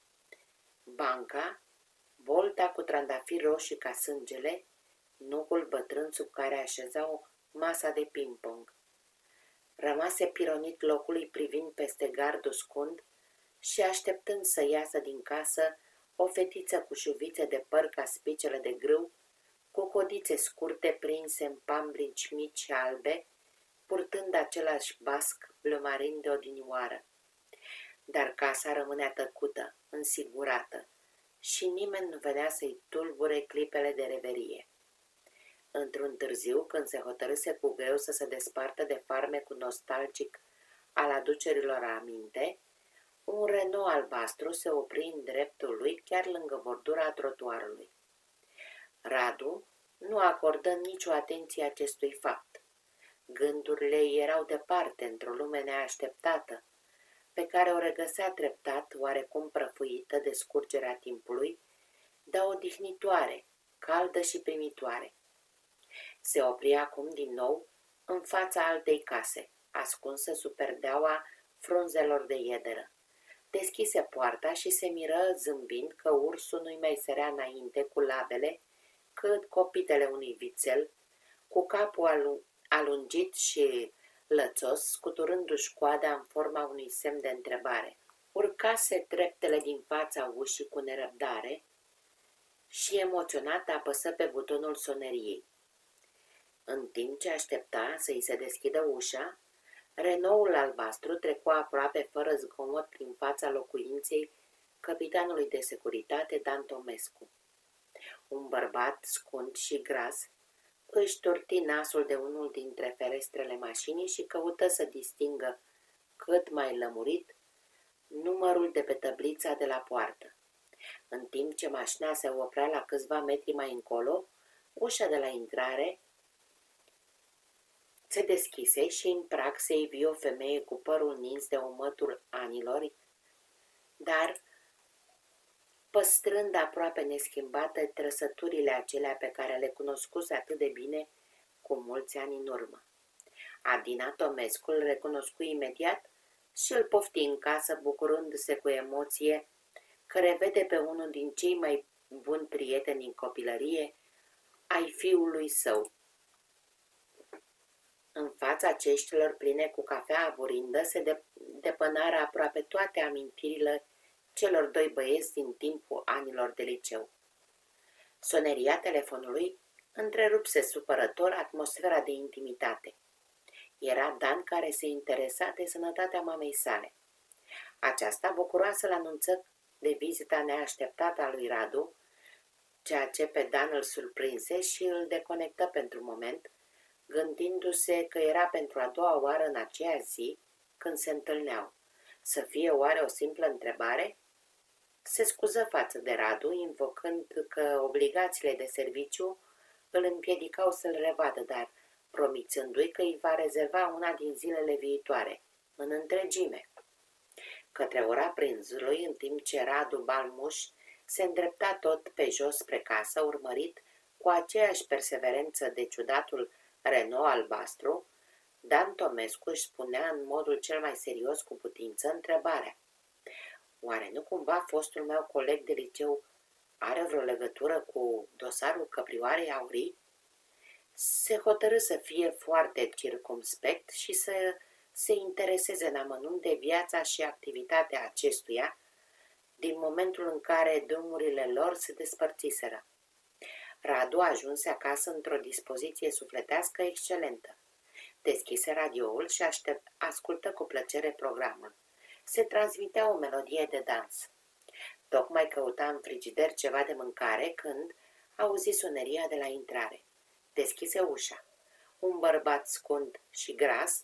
Banca, bolta cu trandafiri roșii ca sângele, nucul bătrân sub care așezau masa de ping-pong. Rămase pironit locului privind peste gardul scund și așteptând să iasă din casă o fetiță cu șuvițe de păr ca spicele de grâu, cu codițe scurte prinse în pamblici mici și albe, purtând același basc blămarin de odinioară. Dar casa rămânea tăcută, însigurată, și nimeni nu venea să-i tulbure clipele de reverie. Într-un târziu, când se hotărâse cu greu să se despartă de farmecul nostalgic al aducerilor aminte, un Renault albastru se opri în dreptul lui chiar lângă bordura trotuarului. Radu nu acordă nicio atenție acestui fapt. Gândurile ei erau departe, într-o lume neașteptată, pe care o regăsea treptat, oarecum prăfuită de scurgerea timpului, dar odihnitoare, caldă și primitoare. Se opri acum din nou în fața altei case, ascunsă sub perdeaua frunzelor de iederă. Deschise poarta și se miră zâmbind că ursul nu-i mai sărea înainte cu labele cât copitele unui vițel, cu capul alungit și lățos, scuturându-și coada în forma unui semn de întrebare. Urcase treptele din fața ușii cu nerăbdare și emoționat apăsă pe butonul soneriei. În timp ce aștepta să-i se deschidă ușa, Renault-ul albastru trecu aproape fără zgomot prin fața locuinței capitanului de securitate Dan Tomescu. Un bărbat scund și gras își turti nasul de unul dintre ferestrele mașinii și căută să distingă cât mai lămurit numărul de pe tăblița de la poartă. În timp ce mașina se oprea la câțiva metri mai încolo, ușa de la intrare se deschise și în prag se ivi o femeie cu părul nins de omătul anilor, dar păstrând aproape neschimbate trăsăturile acelea pe care le cunoscuse atât de bine cu mulți ani în urmă. Adina Tomescu îl recunoscu imediat și îl pofti în casă, bucurându-se cu emoție că revede pe unul din cei mai buni prieteni din copilărie ai fiului său. În fața ceștilor pline cu cafea aburindă se depănară aproape toate amintirile celor doi băieți din timpul anilor de liceu. Soneria telefonului întrerupse supărător atmosfera de intimitate. Era Dan, care se interesa de sănătatea mamei sale. Aceasta, bucuroasă, îl anunță de vizita neașteptată a lui Radu, ceea ce pe Dan îl surprinse și îl deconectă pentru moment, gândindu-se că era pentru a doua oară în aceea zi când se întâlneau. Să fie oare o simplă întrebare? Se scuză față de Radu, invocând că obligațiile de serviciu îl împiedicau să-l revadă, dar promițându-i că îi va rezerva una din zilele viitoare, în întregime. Către ora prânzului, în timp ce Radu Balmuș se îndrepta tot pe jos spre casă, urmărit cu aceeași perseverență de ciudatul Renault albastru, Dan Tomescu își spunea în modul cel mai serios cu putință întrebarea: oare nu cumva fostul meu coleg de liceu are vreo legătură cu dosarul Căprioarei Aurii? Se hotărâ să fie foarte circumspect și să se intereseze în amănunt de viața și activitatea acestuia din momentul în care drumurile lor se despărțiseră. Radu ajunse acasă într-o dispoziție sufletească excelentă. Deschise radioul și aștept, ascultă cu plăcere programul. Se transmitea o melodie de dans. Tocmai căuta în frigider ceva de mâncare când auzi soneria de la intrare. Deschise ușa. Un bărbat scund și gras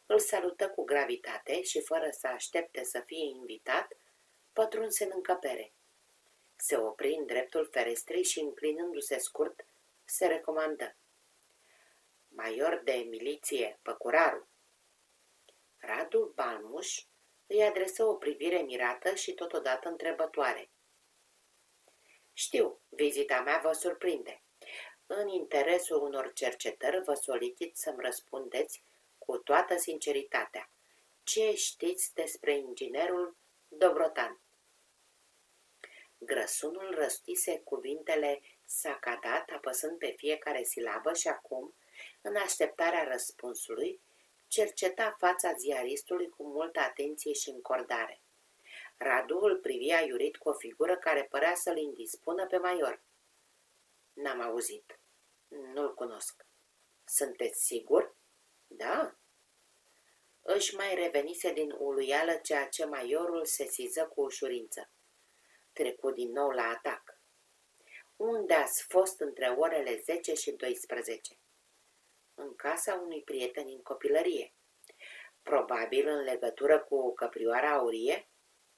îl salută cu gravitate și, fără să aștepte să fie invitat, pătrunse în încăpere. Se opri în dreptul ferestrei și, înclinându-se scurt, se recomandă: "Major de miliție, Păcuraru." Radu Balmuș îi adresă o privire mirată și totodată întrebătoare. "Știu, vizita mea vă surprinde. În interesul unor cercetări vă solicit să-mi răspundeți cu toată sinceritatea. Ce știți despre inginerul Dobrotan?" Grăsunul răstise cuvintele sacadat, apăsând pe fiecare silabă și acum, în așteptarea răspunsului, cerceta fața ziaristului cu multă atenție și încordare. Radu îl privia iurit cu o figură care părea să-l indispună pe major. "N-am auzit. Nu-l cunosc." "Sunteți sigur?" "Da." Își mai revenise din uluială, ceea ce majorul sesiză cu ușurință. Trecu din nou la atac. "Unde ați fost între orele zece și doisprezece?" "În casa unui prieten în copilărie." "Probabil în legătură cu căprioara aurie?"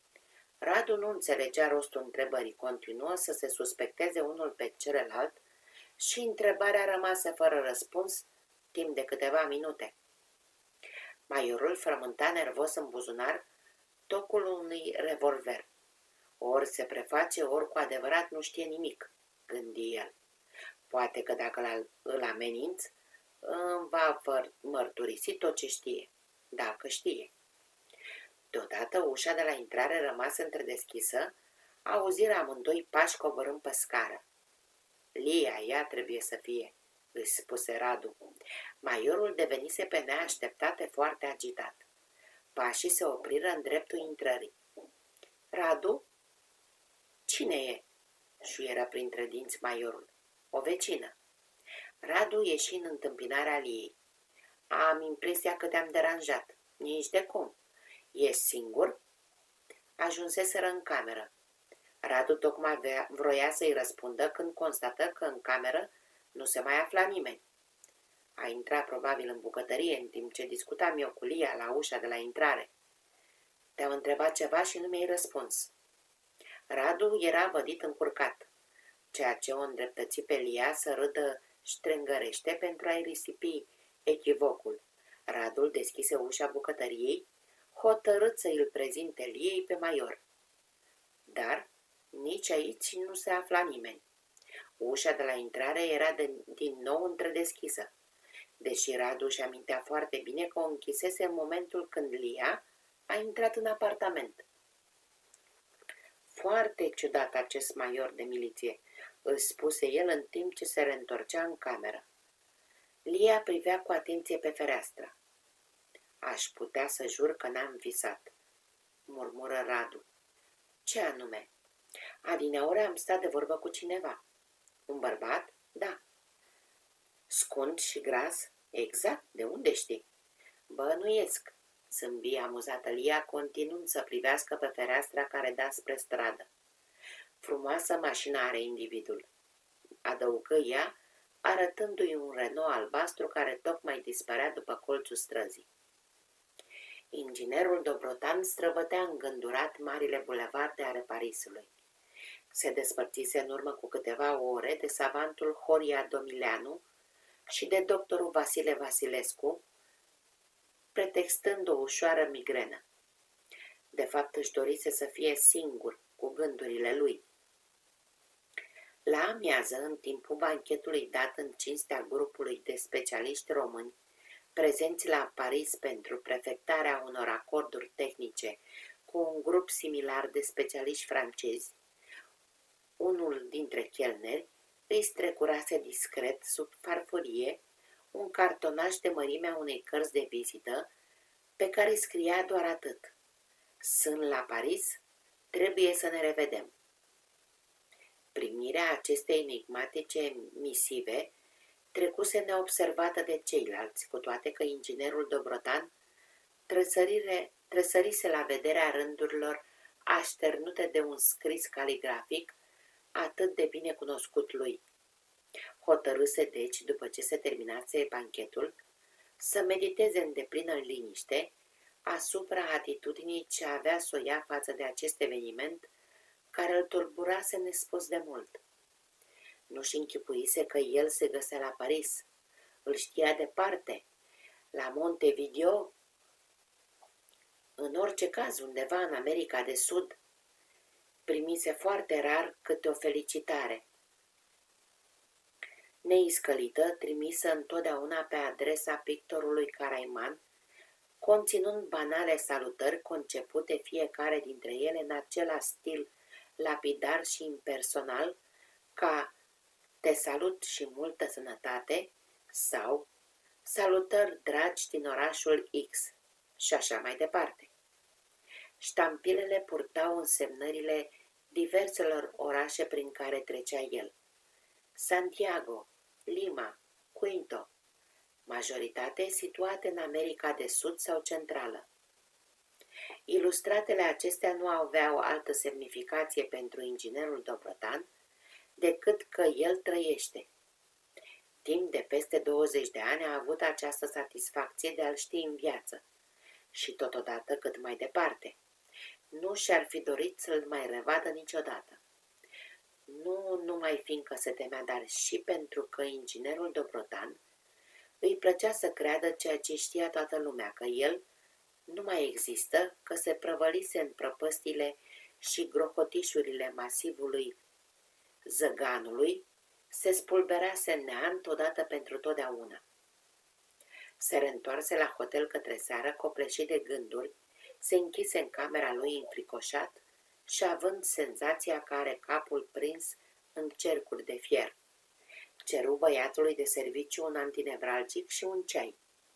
Radu nu înțelegea rostul întrebării, continuă să se suspecteze unul pe celălalt și întrebarea rămase fără răspuns timp de câteva minute. Majorul frământa nervos în buzunar tocul unui revolver. Ori se preface, ori cu adevărat nu știe nimic, gândi el. Poate că dacă îl ameninț, îmi va mărturisi tot ce știe, dacă știe. Deodată ușa de la intrare rămasă întredeschisă, auziră amândoi pași coborând pe scară. "Lia, ea trebuie să fie," își spuse Radu. Majorul devenise pe neașteptate foarte agitat. Pașii se opriră în dreptul intrării. "Radu?" "Cine e?" șuieră printre dinți majorul. "O vecină." Radu ieși în întâmpinarea Liei. "Am impresia că te-am deranjat." "Nici de cum. Ești singur?" Ajunseseră în cameră. Radu tocmai vroia să-i răspundă când constată că în cameră nu se mai afla nimeni. "A intrat probabil în bucătărie în timp ce discutam eu cu Lia la ușa de la intrare. Te-am întrebat ceva și nu mi-ai răspuns." Radu era vădit încurcat, ceea ce o îndreptăți pe Lia să râdă ștrângărește pentru a-i risipi echivocul. Radu deschise ușa bucătăriei, hotărât să îl prezinte Liei pe major. Dar nici aici nu se afla nimeni. Ușa de la intrare era de, din nou întredeschisă, deși Radu își amintea foarte bine că o închisese în momentul când Lia a intrat în apartament. "Foarte ciudat acest major de miliție," își spuse el în timp ce se reîntorcea în cameră. Lia privea cu atenție pe fereastră. "Aș putea să jur că n-am visat," murmură Radu. "Ce anume?" "Adineauri am stat de vorbă cu cineva." "Un bărbat?" "Da." "Scund și gras?" "Exact, de unde știi?" "Bănuiesc," zâmbi amuzată Lia, continuând să privească pe fereastra care da spre stradă. "Frumoasă mașină are individul," adăugă ea, arătându-i un Renault albastru care tocmai dispărea după colțul străzii. Inginerul Dobrotan străbătea îngândurat marile bulevarde ale Parisului. Se despărțise în urmă cu câteva ore de savantul Horia Domileanu și de doctorul Vasile Vasilescu, pretextând o ușoară migrenă. De fapt, își dorise să fie singur cu gândurile lui. La amiază, în timpul banchetului dat în cinstea grupului de specialiști români prezenți la Paris pentru prefectarea unor acorduri tehnice cu un grup similar de specialiști francezi, unul dintre chelneri îi strecurase discret sub farfurie un cartonaj de mărimea unei cărți de vizită pe care scria doar atât: "Sunt la Paris, trebuie să ne revedem." Primirea acestei enigmatice misive trecuse neobservată de ceilalți, cu toate că inginerul Dobrotan trăsărise la vederea rândurilor așternute de un scris caligrafic atât de bine cunoscut lui. Hotărâse deci, după ce se terminase banchetul, să mediteze în deplină liniște asupra atitudinii ce avea să o ia față de acest eveniment care îl tulburase nespus de mult. Nu-și închipuise că el se găsea la Paris, îl știa departe, la Montevideo, în orice caz undeva în America de Sud. Primise foarte rar câte o felicitare neiscălită, trimisă întotdeauna pe adresa pictorului Caraiman, conținând banale salutări concepute fiecare dintre ele în același stil lapidar și impersonal, ca "te salut și multă sănătate" sau "salutări dragi din orașul X" și așa mai departe. Ștampilele purtau însemnările diverselor orașe prin care trecea el: Santiago, Lima, Quito, majoritate situate în America de Sud sau Centrală. Ilustratele acestea nu aveau altă semnificație pentru inginerul Dobrotan decât că el trăiește. Timp de peste douăzeci de ani a avut această satisfacție de a-l ști în viață și totodată cât mai departe. Nu și-ar fi dorit să-l mai revadă niciodată. Nu numai fiindcă se temea, dar și pentru că inginerul Dobrotan îi plăcea să creadă ceea ce știa toată lumea, că el nu mai există, că se prăvălise în prăpăstile și grocotișurile masivului Zăganului, se spulberase în neant odată pentru totdeauna. Se reîntoarse la hotel către seară, copleșit de gânduri, se închise în camera lui înfricoșat și având senzația că are capul prins în cercuri de fier. Ceru băiatului de serviciu un antinevralgic și un ceai.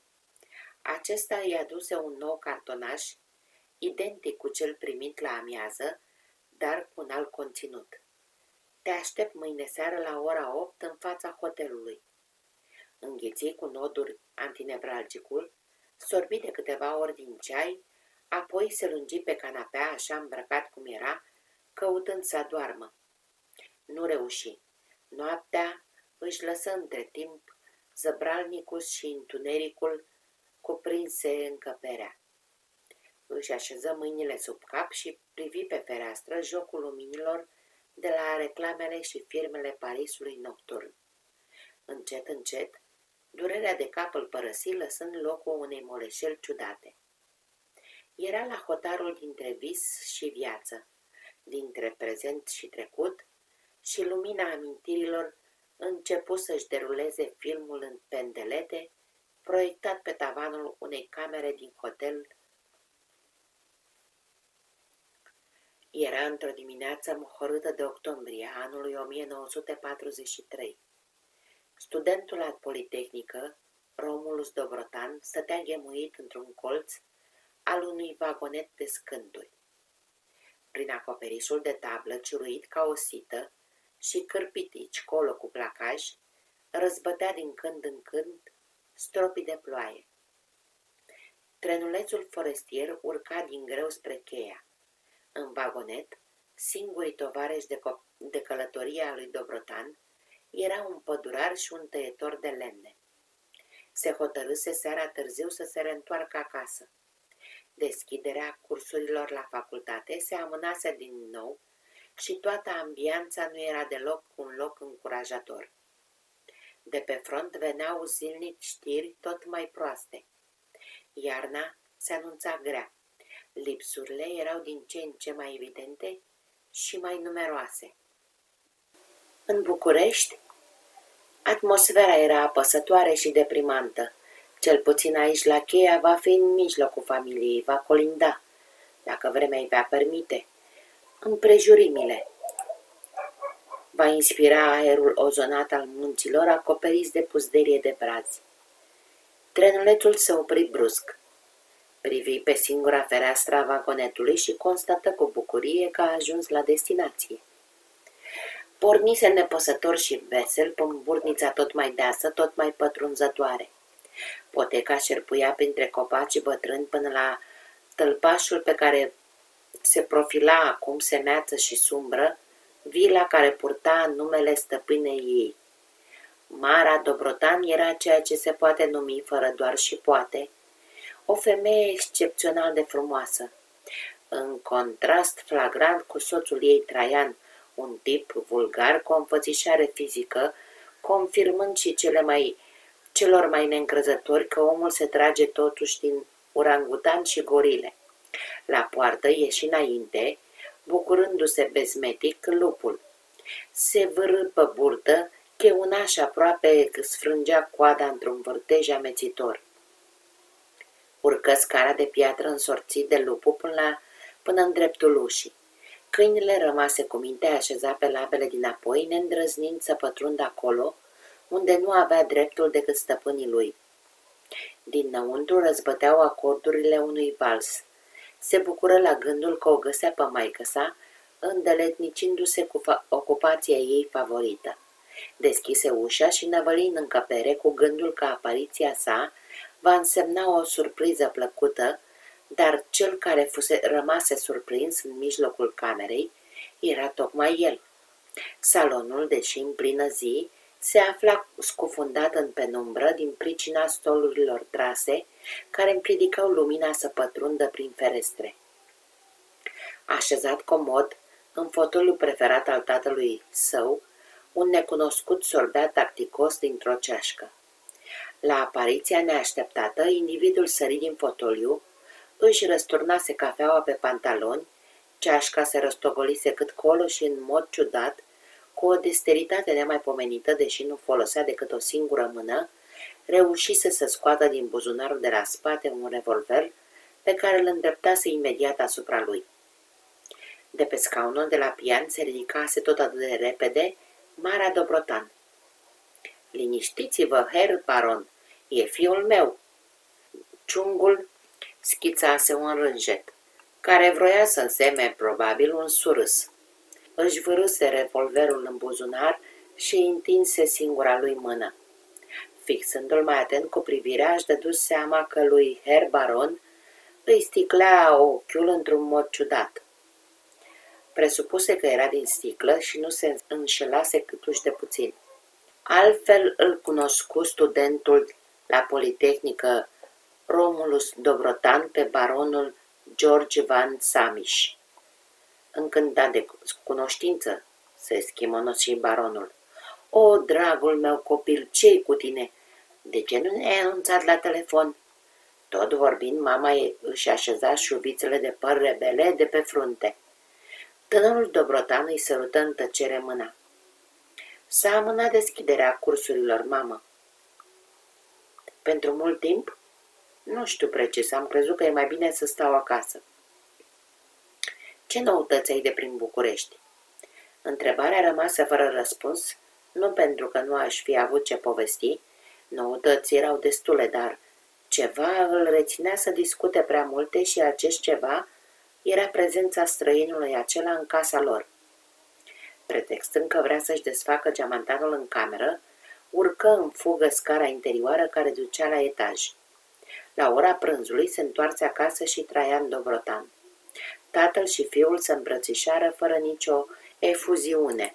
Acesta îi aduse un nou cartonaș, identic cu cel primit la amiază, dar cu un alt conținut. "Te aștept mâine seară la ora opt în fața hotelului." Înghiți cu noduri antinevralgicul, sorbi de câteva ori din ceai, apoi se lungi pe canapea, așa îmbrăcat cum era, căutând să adoarmă. Nu reuși. Noaptea își lăsă între timp zăbralnicul și întunericul cuprinse încăperea. Își așeză mâinile sub cap și privi pe fereastră jocul luminilor de la reclamele și firmele Parisului nocturn. Încet, încet, durerea de cap îl părăsi, lăsând locul unei moleșeli ciudate. Era la hotarul dintre vis și viață, dintre prezent și trecut, și lumina amintirilor începu să-și deruleze filmul în pendelete, proiectat pe tavanul unei camere din hotel. Era într-o dimineață mohorâtă de octombrie a anului o mie nouă sute patruzeci și trei. Studentul la Politehnică, Romulus Dobrotan, stătea ghemuit într-un colț al unui vagonet de scânturi. Prin acoperișul de tablă, ciuruit ca o sită și cârpitici colo cu placaj, răzbătea din când în când stropii de ploaie. Trenulețul forestier urca din greu spre cheia. În vagonet, singurii tovarăși de, de călătorie a lui Dobrotan era un pădurar și un tăietor de lemne. Se hotărâse seara târziu să se reîntoarcă acasă. Deschiderea cursurilor la facultate se amânase din nou și toată ambianța nu era deloc un loc încurajator. De pe front veneau zilnic știri tot mai proaste. Iarna se anunța grea. Lipsurile erau din ce în ce mai evidente și mai numeroase. În București, atmosfera era apăsătoare și deprimantă. Cel puțin aici la Cheia va fi în mijlocul familiei, va colinda, dacă vremea îi va permite, împrejurimile. Va inspira aerul ozonat al munților acoperiți de puzderie de brazi. Trenulețul se opri brusc. Privi pe singura fereastră a vagonetului și constată cu bucurie că a ajuns la destinație. Pornise nepăsător și vesel pe burnița tot mai deasă, tot mai pătrunzătoare. Poteca șerpuia printre copaci bătrâni până la tălpașul pe care se profila acum semeață și sumbră, vila care purta numele stăpânei ei. Mara Dobrotan era ceea ce se poate numi, fără doar și poate, o femeie excepțional de frumoasă, în contrast flagrant cu soțul ei Traian, un tip vulgar cu o înfățișare fizică, confirmând și cele mai, celor mai neîncrezători că omul se trage totuși din urangutan și gorile. La poartă ieși înainte, bucurându-se bezmetic, lupul. Se vârâ pe burtă, cheunaș aproape că sfrângea coada într-un vârtej amețitor. Urcă scara de piatră însorțit de lupul până, la, până în dreptul ușii. Câinile rămase cu mintea așezat pe labele dinapoi, neîndrăznind să pătrundă acolo, unde nu avea dreptul decât stăpânii lui. Dinăuntru răzbăteau acordurile unui vals. Se bucură la gândul că o găsea pe maică-sa, îndeletnicindu-se cu ocupația ei favorită. Deschise ușa și năvăli în încăpere cu gândul că apariția sa va însemna o surpriză plăcută, dar cel care fuse rămase surprins în mijlocul camerei era tocmai el. Salonul, deși în plină zi, se afla scufundat în penumbră din pricina stolurilor trase care împiedicau lumina să pătrundă prin ferestre. Așezat comod, în fotoliul preferat al tatălui său, un necunoscut sorbea tacticos dintr-o ceașcă. La apariția neașteptată, individul sări din fotoliu, își răsturnase cafeaua pe pantaloni, ceașca se rostogolise cât colo și în mod ciudat, cu o dexteritate nemaipomenită, deși nu folosea decât o singură mână, reușise să scoată din buzunarul de la spate un revolver pe care îl îndreptase imediat asupra lui. De pe scaunul de la pian se ridicase tot atât de repede Mara Dobrotan. "Liniștiți-vă, herr baron, e fiul meu." Ciungul schițase un rânjet, care vroia să înseme probabil un surâs. Își vârâse revolverul în buzunar și întinse singura lui mână. Fixându-l mai atent cu privirea, își dădu seama că lui herr baron îi sticlea ochiul într-un mod ciudat. Presupuse că era din sticlă și nu se înșelase câtuși de puțin. Altfel îl cunoscu studentul la Politehnică Romulus Dobrotan pe baronul George van Samiș. Încântat de cunoștință, se schimono și baronul. "O, dragul meu copil, ce-i cu tine? De ce nu ne-ai anunțat la telefon?" Tot vorbind, mama își așeza șuvițele de păr rebele de pe frunte. Tânărul Dobrotan îi sărută în tăcere mâna. "S-a amânat deschiderea cursurilor, mamă." "Pentru mult timp?" "Nu știu precis, am crezut că e mai bine să stau acasă." "Ce noutăți ai de prin București?" Întrebarea rămasă fără răspuns, nu pentru că nu aș fi avut ce povesti, noutăți erau destule, dar ceva îl reținea să discute prea multe și acest ceva era prezența străinului acela în casa lor. Pretextând că vrea să-și desfacă geamantanul în cameră, urcă în fugă scara interioară care ducea la etaj. La ora prânzului se întoarse acasă și Traian Dobrotan. Tatăl și fiul se îmbrățișară fără nicio efuziune.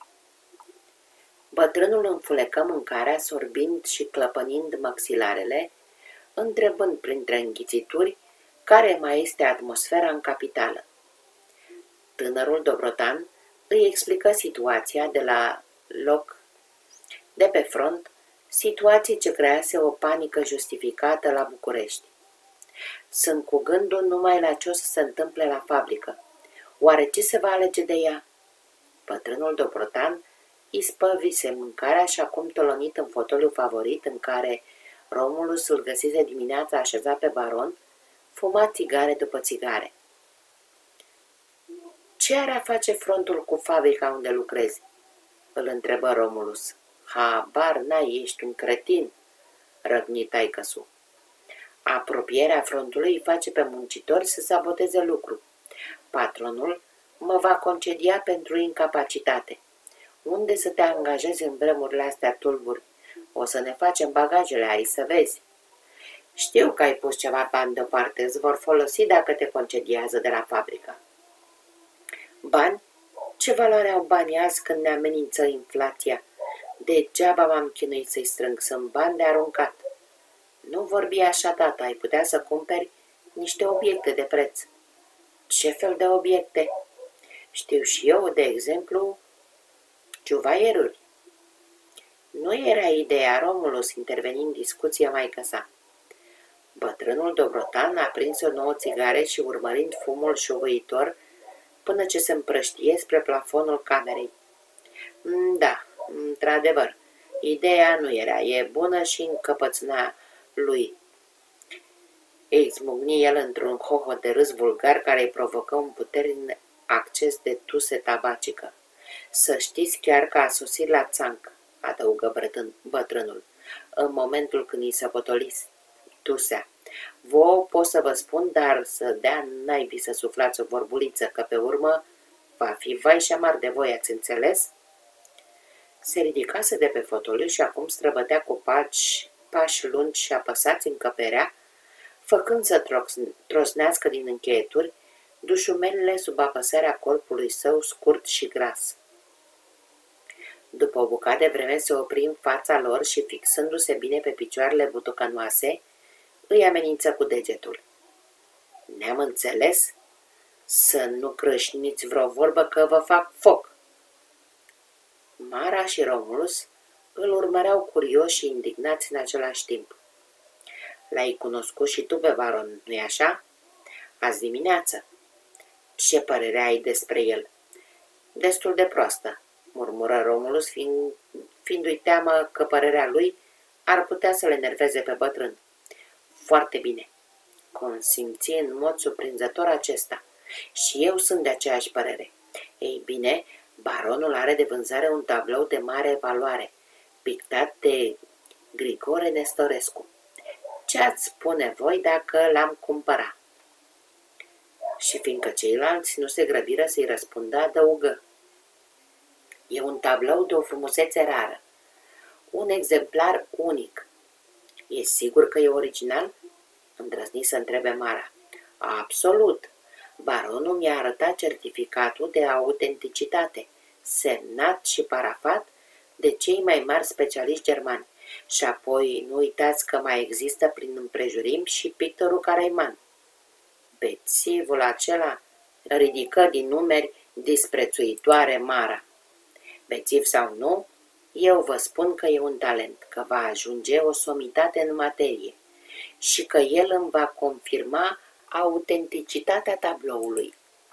Bătrânul înfulecă mâncarea, sorbind și clăpănind maxilarele, întrebând printre înghițituri care mai este atmosfera în capitală. Tânărul Dobrotan îi explică situația de la loc de pe front, situație ce crease o panică justificată la București. "Sunt cu gândul numai la ce o să se întâmple la fabrică. Oare ce se va alege de ea?" Bătrânul Dobrotan ispăvise mâncarea și acum tolonit în fotoliul favorit în care Romulus îl găsise dimineața așezat pe baron, fuma țigare după țigare. "Ce ar face frontul cu fabrica unde lucrezi?" îl întrebă Romulus. "Habar n-ai, ești un cretin," răgni taică-su. "Apropierea frontului îi face pe muncitori să saboteze lucru. Patronul mă va concedia pentru incapacitate. Unde să te angajezi în vremurile astea tulburi? O să ne facem bagajele, ai să vezi." "Știu că ai pus ceva bani deoparte, îți vor folosi dacă te concediază de la fabrică." "Bani? Ce valoare au banii azi când ne amenință inflația? Degeaba m-am chinuit să-i strâng, sunt bani de aruncat. Nu vorbi așa, tata, ai putea să cumperi niște obiecte de preț. Ce fel de obiecte? Știu și eu, de exemplu, juvaieruri. Nu era ideea, Romulus, interveni în discuție maică sa. Bătrânul Dobrotan a prins o nouă țigară și urmărind fumul șovăitor până ce se împrăștie spre plafonul camerei. Da, într-adevăr, ideea nu era, e bună și încăpățâna lui. Ei zmucni el într-un hohot de râs vulgar care îi provocă un puternic acces de tuse tabacică. Să știți chiar că a sosit la țancă, adăugă bătrânul, în momentul când îi se potoli tusea. Vouă pot să vă spun, dar să dea naibii să suflați o vorbuliță, că pe urmă va fi vai și amar de voi, ați înțeles? Se ridicase de pe fotoliu și acum străbătea cu pași, pași lungi și apăsați încăperea, făcând să trosnească din încheieturi dușumelele sub apăsarea corpului său scurt și gras. După o bucată de vreme se opri în fața lor și, fixându-se bine pe picioarele butucănoase, îi amenință cu degetul. Ne-am înțeles? Să nu crâșniți vreo vorbă că vă fac foc! Mara și Romulus îl urmăreau curioși și indignați în același timp. L-ai cunoscut și tu pe baron, nu-i așa? Azi dimineață. Ce părere ai despre el? Destul de proastă, murmură Romulus, fiind, fiindu-i teamă că părerea lui ar putea să le enerveze pe bătrân. Foarte bine, consimți în mod surprinzător acesta. Și eu sunt de aceeași părere. Ei bine, baronul are de vânzare un tablou de mare valoare, pictat de Grigore Nestorescu. Ce ați spune voi dacă l-am cumpărat? Și fiindcă ceilalți nu se grăbiră să-i răspundă, adăugă. E un tablou de o frumusețe rară, un exemplar unic. E sigur că e original? Îndrăzni să întrebe Mara. Absolut. Baronul mi-a arătat certificatul de autenticitate, semnat și parafat de cei mai mari specialiști germani. Și apoi nu uitați că mai există prin împrejurim și pictorul Caraiman. Bețivul acela ridică din numeri disprețuitoare Mara. Bețiv sau nu, eu vă spun că e un talent, că va ajunge o somitate în materie și că el îmi va confirma autenticitatea tabloului.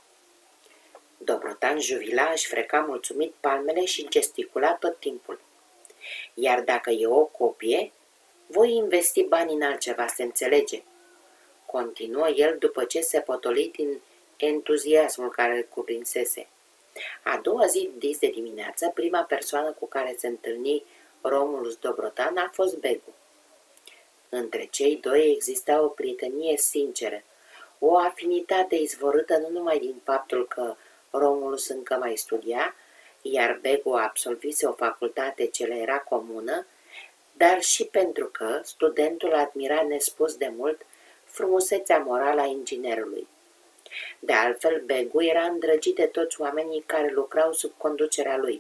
Dobrotan juvila, își freca mulțumit palmele și gesticula tot timpul. Iar dacă e o copie, voi investi bani în altceva, se înțelege. Continuă el după ce se potoli din entuziasmul care îl cuprinsese. A doua zi dis de dimineață, prima persoană cu care se întâlni Romulus Dobrotan a fost Begu. Între cei doi exista o prietenie sinceră, o afinitate izvorâtă nu numai din faptul că Romulus încă mai studia, iar Begu absolvise o facultate ce le era comună, dar și pentru că studentul admira nespus de mult frumusețea morală a inginerului. De altfel, Begu era îndrăgit de toți oamenii care lucrau sub conducerea lui.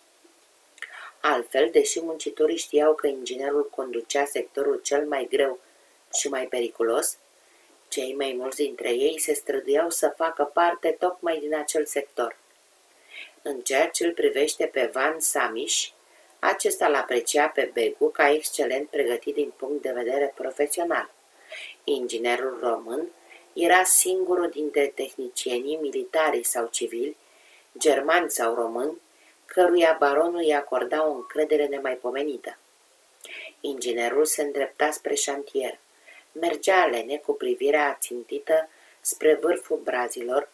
Altfel, deși muncitorii știau că inginerul conducea sectorul cel mai greu și mai periculos, cei mai mulți dintre ei se străduiau să facă parte tocmai din acel sector. În ceea ce îl privește pe Van Samiș, acesta l-aprecia pe Begu ca excelent pregătit din punct de vedere profesional. Inginerul român era singurul dintre tehnicienii militari sau civili, germani sau români, căruia baronul îi acorda o încredere nemaipomenită. Inginerul se îndrepta spre șantier. Mergea lene cu privirea ațintită spre vârful brazilor,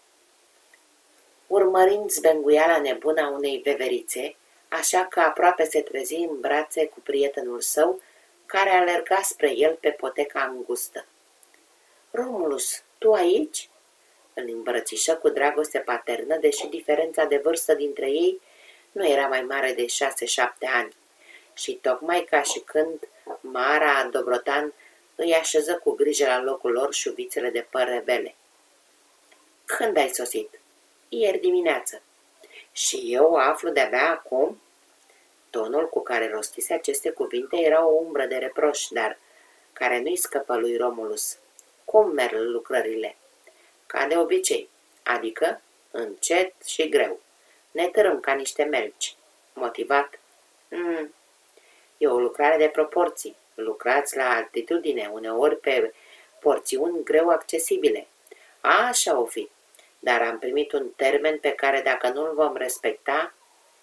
urmărind zbenguiala nebună a unei veverițe, așa că aproape se trezi în brațe cu prietenul său, care alerga spre el pe poteca îngustă. Romulus, tu aici?" Îl îmbrățișă cu dragoste paternă, deși diferența de vârstă dintre ei nu era mai mare de șase-șapte ani. Și tocmai ca și când Mara Dobrotan îi așeză cu grijă la locul lor șuvițele de păr rebele. Când ai sosit? Ieri dimineață. Și eu o aflu de-abia acum? Tonul cu care rostise aceste cuvinte era o umbră de reproș, dar care nu-i scăpă lui Romulus. Cum merg lucrările? Ca de obicei, adică încet și greu. Ne târâm ca niște melci. Motivat? Mm. E o lucrare de proporții. Lucrați la altitudine, uneori pe porțiuni greu accesibile. Așa o fi. Dar am primit un termen pe care dacă nu-l vom respecta...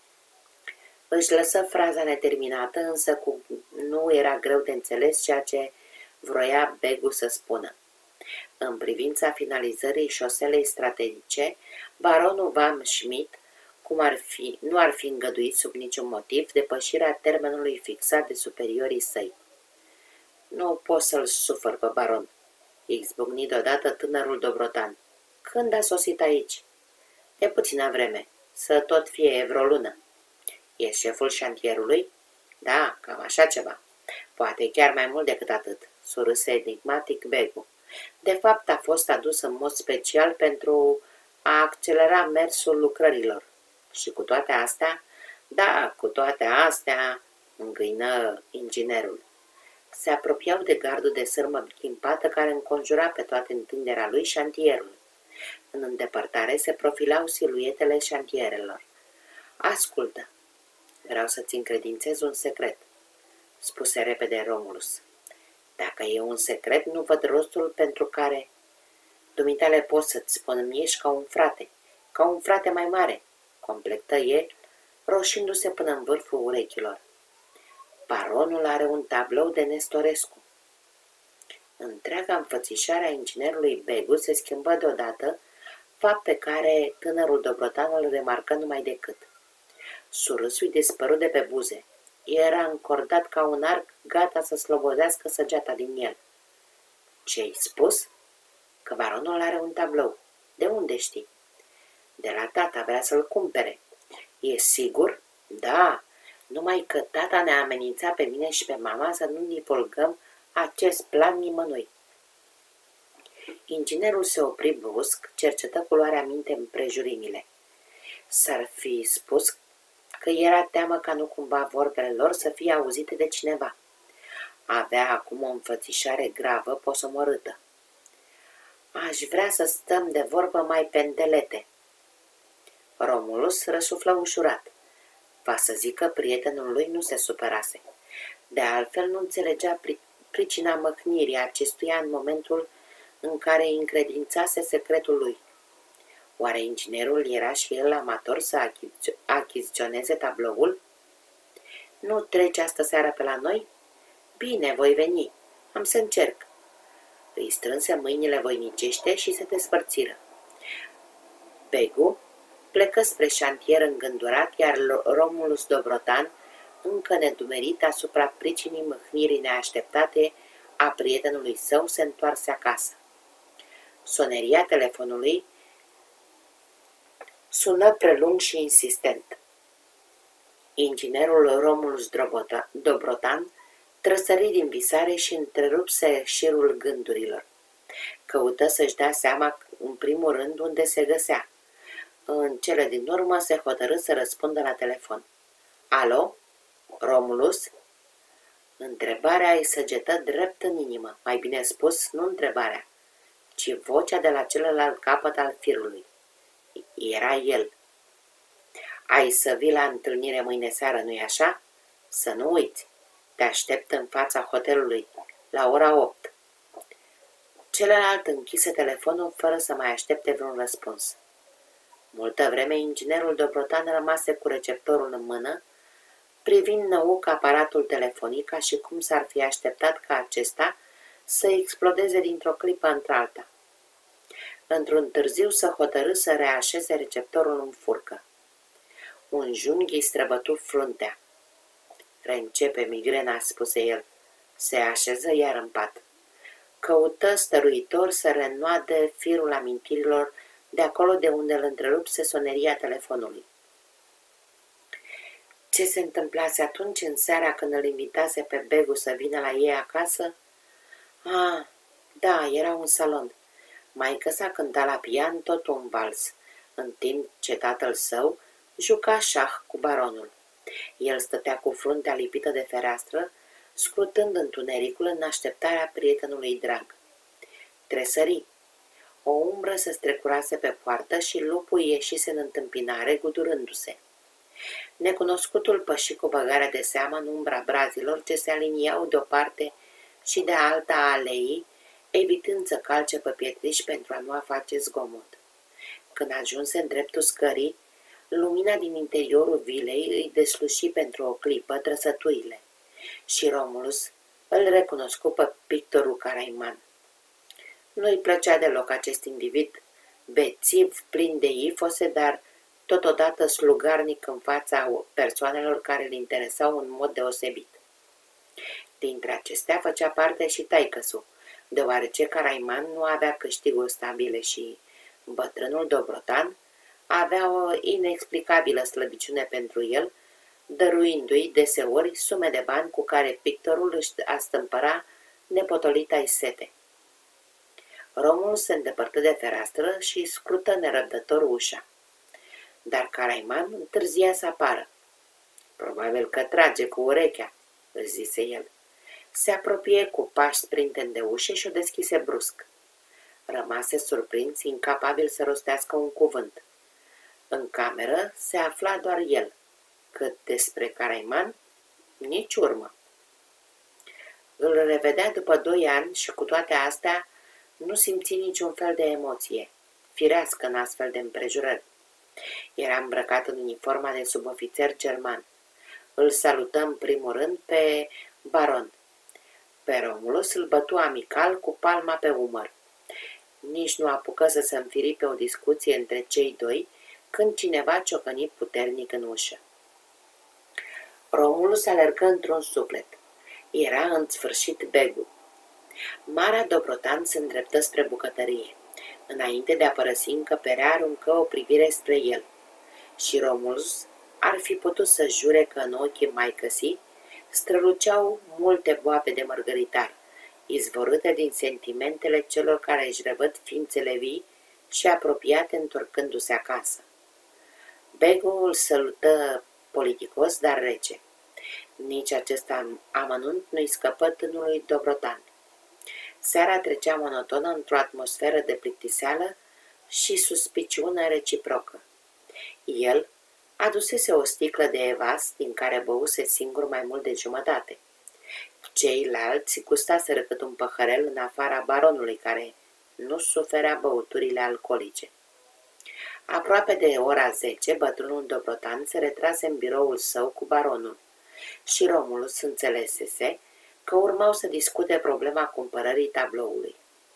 Își lăsă fraza neterminată, însă cu... nu era greu de înțeles ceea ce vroia Begu să spună. În privința finalizării șoselei strategice, baronul Van Schmidt cum ar fi, nu ar fi îngăduit sub niciun motiv depășirea termenului fixat de superiorii săi. Nu pot să-l sufăr pe baron, izbucni deodată tânărul Dobrotan. Când a sosit aici? De puțină vreme, să tot fie vreo lună. E șeful șantierului? Da, cam așa ceva. Poate chiar mai mult decât atât, surâse enigmatic Begu. De fapt, a fost adus în mod special pentru a accelera mersul lucrărilor. Și cu toate astea, da, cu toate astea, îngâină inginerul. Se apropiau de gardul de sârmă ghimpată care înconjura pe toată întinderea lui șantierul. În îndepărtare se profilau siluetele șantierelor. Ascultă, vreau să-ți încredințez un secret, spuse repede Romulus. Dacă e un secret, nu văd rostul pentru care... Dumitale pot să-ți spun, ești ca un frate, ca un frate mai mare, completă el, roșindu-se până în vârful urechilor. Baronul are un tablou de Nestorescu. Întreaga înfățișare a inginerului Begu se schimbă deodată, fapt pe care tânărul Dobrotan îl remarcă numai decât. Surâsul îi dispărut de pe buze. Era încordat ca un arc, gata să slobozească săgeata din el. Ce-ai spus? Că baronul are un tablou. De unde știi? De la tata, vrea să-l cumpere. E sigur? Da, numai că tata ne-a amenințat pe mine și pe mama să nu divulgăm acest plan nimănui. Inginerul se opri brusc, cercetă cu luarea minte împrejurimile. S-ar fi spus că era teamă ca nu cumva vorbele lor să fie auzite de cineva. Avea acum o înfățișare gravă, posomorâtă. Aș vrea să stăm de vorbă mai pendelete. Romulus răsuflă ușurat. Va să zică prietenul lui nu se supărase. De altfel nu înțelegea pri pricina măhnirii acestuia în momentul în care îi încredințase secretul lui. Oare inginerul era și el amator să achiziționeze tabloul? Nu trece astă seară pe la noi? Bine, voi veni. Am să încerc. Îi strânse mâinile voinicește și se despărțiră. Begu plecă spre șantier îngândurat, iar Romulus Dobrotan, încă nedumerit asupra pricinii mâhnirii neașteptate a prietenului său, se întoarse acasă. Soneria telefonului sună prelung și insistent. Inginerul Romulus Dobrotan trăsări din visare și întrerupse șirul gândurilor. Căută să-și dea seama în primul rând unde se găsea. În cele din urmă se hotărâ să răspundă la telefon. Alo? Romulus? Întrebarea îi săgetă drept în inimă, mai bine spus, nu întrebarea, ci vocea de la celălalt capăt al firului. Era el. Ai să vii la întâlnire mâine seară, nu-i așa? Să nu uiți. Te aștept în fața hotelului, la ora opt. Celălalt închise telefonul fără să mai aștepte vreun răspuns. Multă vreme inginerul Dobrotan rămase cu receptorul în mână, privind năuc aparatul telefonic ca și cum s-ar fi așteptat ca acesta să explodeze dintr-o clipă într-alta. Într-un târziu se hotărâ să reașeze receptorul în furcă. Un junghi îi străbătu fruntea. Reîncepe migrena, spuse el. Se așeză iar în pat. Căută stăruitor să reînnoade firul amintirilor de acolo de unde îl întrerupse soneria telefonului. Ce se întâmplase atunci în seara când îl invitase pe Begu să vină la ei acasă? Ah, da, era un salon. Maică sa cânta la pian tot un vals, în timp ce tatăl său juca șah cu baronul. El stătea cu fruntea lipită de fereastră, scrutând întunericul în așteptarea prietenului drag. Tresări. O umbră se strecurase pe poartă și lupul ieșise în întâmpinare, gudurându-se. Necunoscutul păși cu băgarea de seamă în umbra brazilor ce se aliniau de o parte și de alta a aleii, evitând să calce pe pietriș pentru a nu face zgomot. Când ajunse în dreptul scării, lumina din interiorul vilei îi desluși pentru o clipă trăsăturile și Romulus îl recunoscu pe pictorul Caraiman. Nu-i plăcea deloc acest individ, bețiv, plin de ifose, dar totodată slugarnic în fața persoanelor care îl interesau în mod deosebit. Dintre acestea făcea parte și taică-su, deoarece Caraiman nu avea câștiguri stabile și bătrânul Dobrotan avea o inexplicabilă slăbiciune pentru el, dăruindu-i deseori sume de bani cu care pictorul își astâmpăra nepotolita-i sete. Romul se îndepărtă de fereastră și scrută nerăbdător ușa. Dar Caraiman întârzia să apară. Probabil că trage cu urechea, își zise el. Se apropie cu pași sprinteni de ușă și o deschise brusc. Rămase surprins, incapabil să rostească un cuvânt. În cameră se afla doar el, cât despre Caraiman, nici urmă. Îl revedea după doi ani și cu toate astea nu simți niciun fel de emoție, firească în astfel de împrejurări. Era îmbrăcat în uniforma de subofițer german. Îl salută în primul rând pe baron. Pe Romulus îl bătu amical cu palma pe umăr. Nici nu apucă să se înfiripe o discuție între cei doi, când cineva ciocăni puternic în ușă. Romulus alergă într-un suflet. Era în sfârșit Begu. Marea Dobrotan se îndreptă spre bucătărie. Înainte de a părăsi încăperea, aruncă o privire spre el. Și Romulus ar fi putut să jure că în ochii maicăsii străluceau multe boabe de mărgăritar, izvorâte din sentimentele celor care își revăd ființele vii și apropiate întorcându-se acasă. Begu îl salută politicos, dar rece. Nici acest amănunt nu-i scăpă tânului Dobrotan. Seara trecea monotonă într-o atmosferă de plictiseală și suspiciune reciprocă. El adusese o sticlă de evas, din care băuse singur mai mult de jumătate. Ceilalți gustaseră cât un păhărel în afara baronului, care nu suferea băuturile alcoolice. Aproape de ora zece, bătrânul Dobrotan se retrase în biroul său cu baronul și Romulus înțelesese că urmau să discute problema cumpărării tabloului.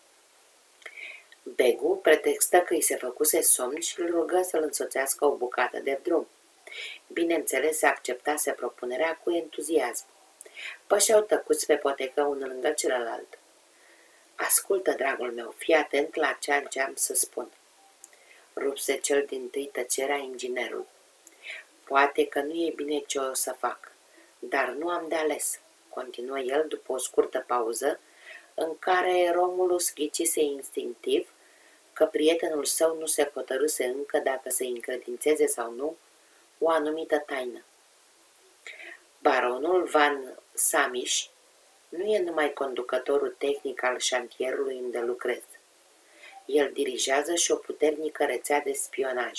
Begu pretextă că îi se făcuse somn și îl rugă să-l însoțească o bucată de drum. Bineînțeles, se acceptase propunerea cu entuziasm. Pășeau tăcuți pe potecă unul lângă celălalt. Ascultă, dragul meu, fii atent la ceea ce am să spun. Rupse cel dintâi tăcerea inginerul. Poate că nu e bine ce o să fac, dar nu am de ales, continuă el după o scurtă pauză, în care Romulus ghicise instinctiv că prietenul său nu se hotărâse încă dacă să-i încredințeze sau nu o anumită taină. Baronul Van Samiș nu e numai conducătorul tehnic al șantierului unde lucrez. El dirigează și o puternică rețea de spionaj.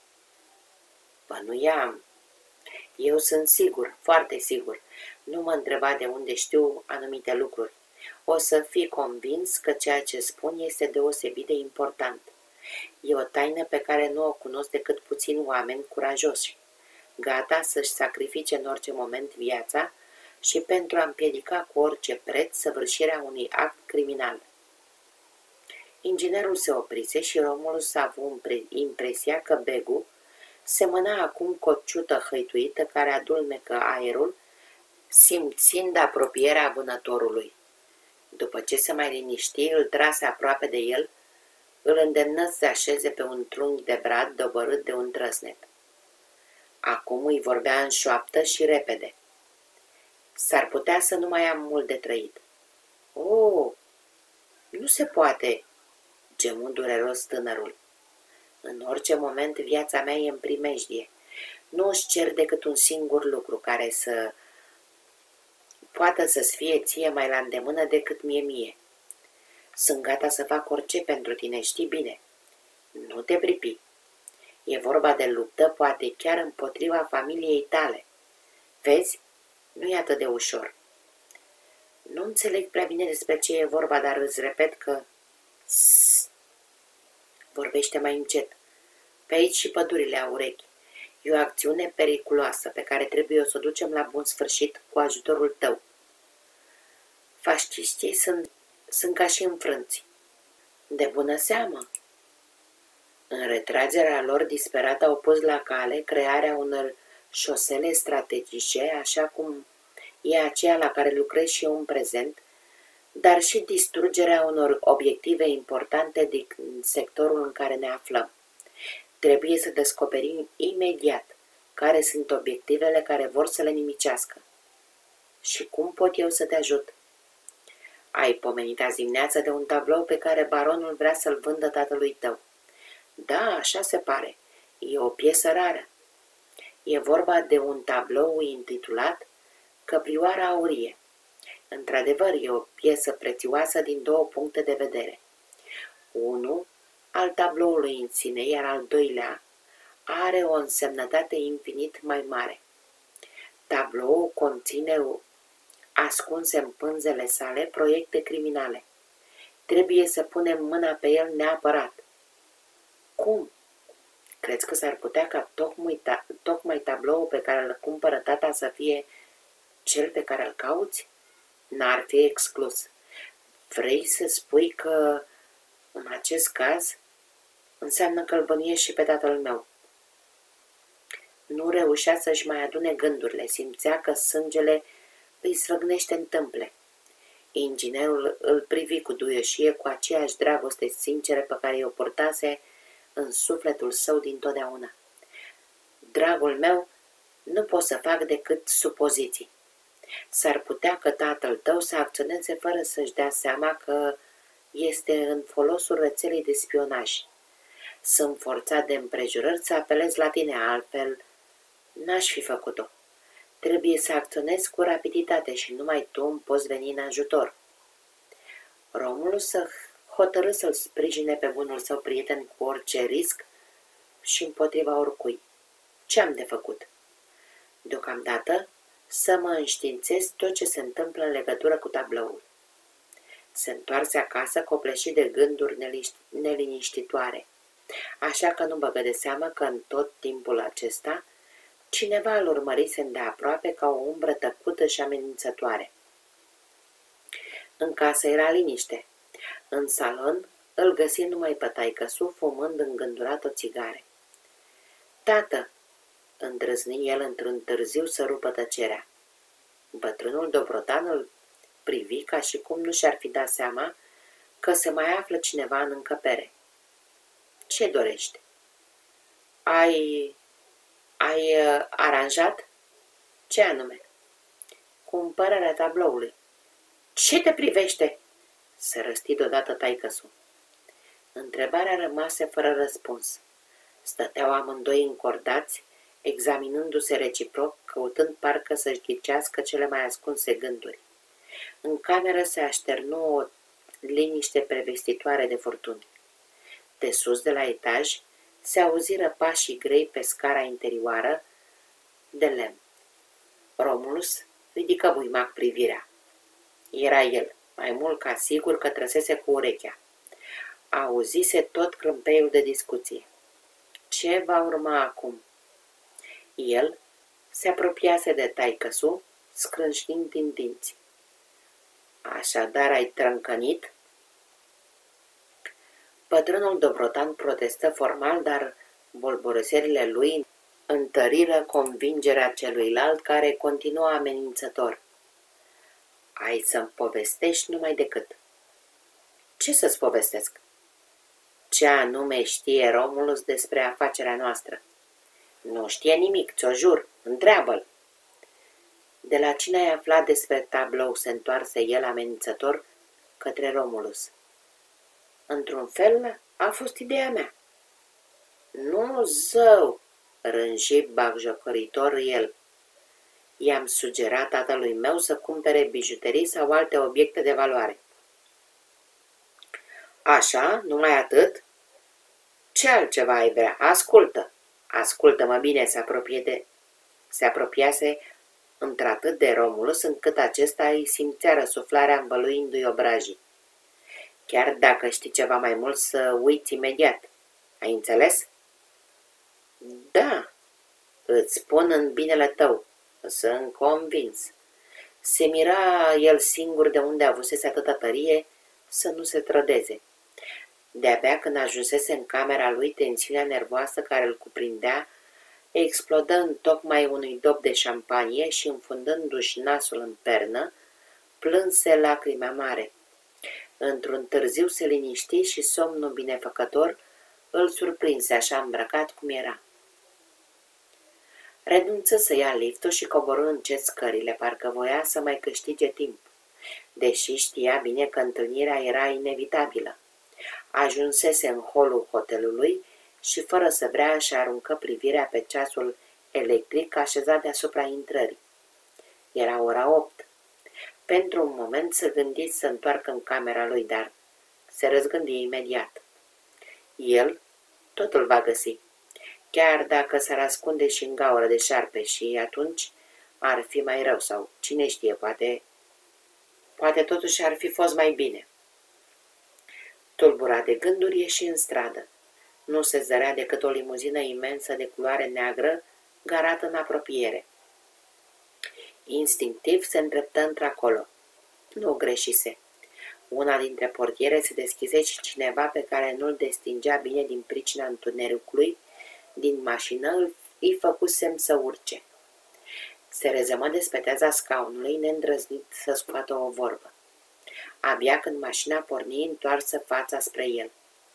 Bănuiam. Eu sunt sigur, foarte sigur. Nu mă întreba de unde știu anumite lucruri. O să fii convins că ceea ce spun este deosebit de important. E o taină pe care nu o cunosc decât puțini oameni curajoși, gata să-și sacrifice în orice moment viața și pentru a împiedica cu orice preț săvârșirea unui act criminal. Inginerul se oprise și Romulus a avut impresia că Begu semăna acum cu o ciută hăituită care adulmecă aerul, simțind apropierea vânătorului. După ce se mai liniști, îl trase aproape de el, îl îndemnă să se așeze pe un trunchi de brad dobărât de un trăsnet. Acum îi vorbea în șoaptă și repede. S-ar putea să nu mai am mult de trăit. Oh, nu se poate, gemu dureros tânărul. În orice moment viața mea e în primejdie. Nu își cer decât un singur lucru care să poată să-ți fie ție mai la îndemână decât mie mie. Sunt gata să fac orice pentru tine, știi bine. Nu te pripi. E vorba de luptă, poate chiar împotriva familiei tale. Vezi? Nu e atât de ușor. Nu înțeleg prea bine despre ce e vorba, dar îți repet că... Sss. Vorbește mai încet. Pe aici și pădurile au urechi. E o acțiune periculoasă pe care trebuie să o ducem la bun sfârșit cu ajutorul tău. Fasciștii sunt, sunt ca și înfrânți. De bună seamă. În retragerea lor disperată au pus la cale crearea unor șosele strategice, așa cum e aceea la care lucrez și eu în prezent, dar și distrugerea unor obiective importante din sectorul în care ne aflăm. Trebuie să descoperim imediat care sunt obiectivele care vor să le nimicească. Și cum pot eu să te ajut? Ai pomenit azi dimineață de un tablou pe care baronul vrea să-l vândă tatălui tău. Da, așa se pare. E o piesă rară. E vorba de un tablou intitulat Căprioara aurie. Într-adevăr, e o piesă prețioasă din două puncte de vedere. Unul, al tabloului în sine, iar al doilea are o însemnătate infinit mai mare. Tabloul conține ascunse în pânzele sale proiecte criminale. Trebuie să punem mâna pe el neapărat. Cum? Crezi că s-ar putea ca tocmai, ta, tocmai tabloul pe care îl cumpără tata să fie cel pe care îl cauți? N-ar fi exclus. Vrei să spui că, în acest caz, înseamnă că îl bănuiești și pe tatăl meu? Nu reușea să-și mai adune gândurile, simțea că sângele îi sfârnește în tâmple. Inginerul îl privi cu duioșie, cu aceeași dragoste sinceră pe care o purtase în sufletul său dintotdeauna. Dragul meu, nu pot să fac decât supoziții. S-ar putea că tatăl tău să acționeze fără să-și dea seama că este în folosul rețelei de spionaj. Sunt forțat de împrejurări să apelez la tine, altfel n-aș fi făcut-o. Trebuie să acționez cu rapiditate și numai tu îmi poți veni în ajutor. Romulus să hotărâ să-l sprijine pe bunul său prieten cu orice risc și împotriva oricui. Ce am de făcut? Deocamdată să mă înștiințez tot ce se întâmplă în legătură cu tabloul. Se întoarse acasă copleșit de gânduri neliniștitoare, așa că nu băgă de seamă că în tot timpul acesta cineva îl urmărise îndeaproape ca o umbră tăcută și amenințătoare. În casă era liniște. În salon îl găsi numai pe taică-su fumând îngândurat o țigare. Tată, îndrăzni el într-un târziu să rupă tăcerea. Bătrânul Dobrotan îl privi ca și cum nu și-ar fi dat seama că se mai află cineva în încăpere. Ce dorești? Ai... ai uh, aranjat? Ce anume? Cumpărarea tabloului. Ce te privește? Se răsti deodată taică-su. Întrebarea rămase fără răspuns. Stăteau amândoi încordați, examinându-se reciproc, căutând parcă să-și ghicească cele mai ascunse gânduri. În cameră se așternu o liniște prevestitoare de furtuni. De sus, de la etaj, se auziră pașii grei pe scara interioară de lemn. Romulus ridică buimac privirea. Era el, mai mult ca sigur că trăsese cu urechea. Auzise tot crâmpeiul de discuție. Ce va urma acum? El se apropiase de taică-su, scrânșnind din dinți. Așadar ai trâncănit? Bătrânul Dobrotan protestă formal, dar bolborăserile lui întăriră convingerea celuilalt, care continua amenințător. Ai să-mi povestești numai decât. Ce să-ți povestesc? Ce anume știe Romulus despre afacerea noastră? Nu știe nimic, ți-o jur, întreabă-l. De la cine ai aflat despre tablou? Se întoarse el amenințător către Romulus. Într-un fel, a fost ideea mea. Nu, zău, rânji bagjocoritor el. I-am sugerat tatălui meu să cumpere bijuterii sau alte obiecte de valoare. Așa, numai atât? Ce altceva ai vrea? Ascultă! Ascultă-mă bine, se apropie de... Se apropiase într-atât de Romulus, încât acesta îi simțea răsuflarea învăluindu-i obrajii. Chiar dacă știi ceva mai mult, să uiți imediat. Ai înțeles? Da, îți spun în binele tău. Sunt convins. Se mira el singur de unde avusese atâta tărie să nu se trădeze. De-abia când ajunsese în camera lui, tensiunea nervoasă care îl cuprindea explodă în tocmai unui dop de șampanie și, înfundându-și nasul în pernă, plânse lacrimea mare. Într-un târziu se liniști și somnul binefăcător îl surprinse așa îmbrăcat cum era. Renunță să ia liftul și coborâ încet scările, parcă voia să mai câștige timp, deși știa bine că întâlnirea era inevitabilă. Ajunsese în holul hotelului și, fără să vrea, își aruncă privirea pe ceasul electric așezat deasupra intrării. Era ora opt. Pentru un moment se gândi să întoarcă în camera lui, dar se răzgândi imediat. El tot îl va găsi, chiar dacă s-ar ascunde și în gaură de șarpe, și atunci ar fi mai rău sau, cine știe, poate, poate totuși ar fi fost mai bine. Tulburat de gânduri, ieși în stradă. Nu se zărea decât o limuzină imensă de culoare neagră, garată în apropiere. Instinctiv se îndreptă într-acolo. Nu greșise. Una dintre portiere se deschise și cineva pe care nu-l distingea bine din pricina întunericului din mașină îi făcu semn să urce. Se rezămă de speteaza scaunului, neîndrăznit să scoată o vorbă. Abia când mașina porni, întoarsă fața spre el.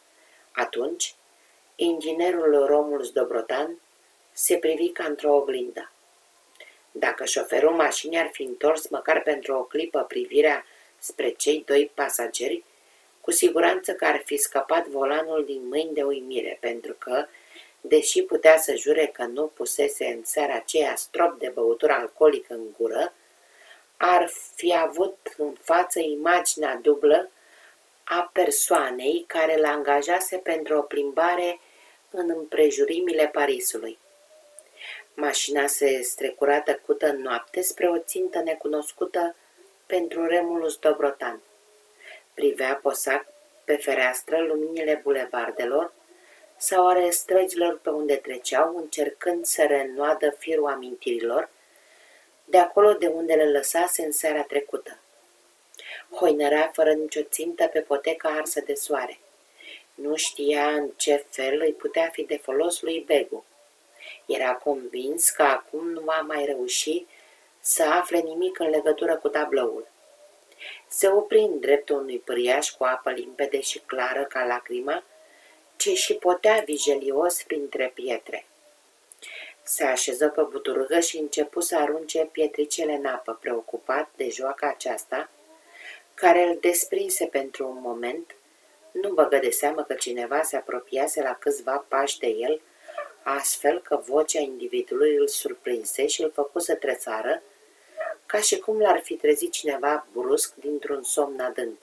Atunci, inginerul Romulus Dobrotan se privi ca într-o oglindă. Dacă șoferul mașinii ar fi întors măcar pentru o clipă privirea spre cei doi pasageri, cu siguranță că ar fi scăpat volanul din mâini de uimire, pentru că, deși putea să jure că nu pusese în seara aceea strop de băutură alcoolică în gură, ar fi avut în față imaginea dublă a persoanei care l angajase pentru o plimbare în împrejurimile Parisului. Mașina se strecura tăcută în noapte spre o țintă necunoscută pentru Romulus Dobrotan. Privea posac pe fereastră luminile bulevardelor sau ale străzilor pe unde treceau, încercând să reînnoadă firul amintirilor de acolo de unde le lăsase în seara trecută. Hoinărea fără nicio țintă pe poteca arsă de soare. Nu știa în ce fel îi putea fi de folos lui Begu. Era convins că acum nu va mai reuși să afle nimic în legătură cu tabloul. Se opri în dreptul unui pâriaș cu apă limpede și clară ca lacrima, ce și potea vijelios printre pietre. Se așeză pe buturugă și începu să arunce pietricele în apă, preocupat de joaca aceasta, care îl desprinse pentru un moment. Nu băgă de seamă că cineva se apropiase la câțiva pași de el, astfel că vocea individului îl surprinse și îl făcu să tresară, ca și cum l-ar fi trezit cineva brusc dintr-un somn adânc.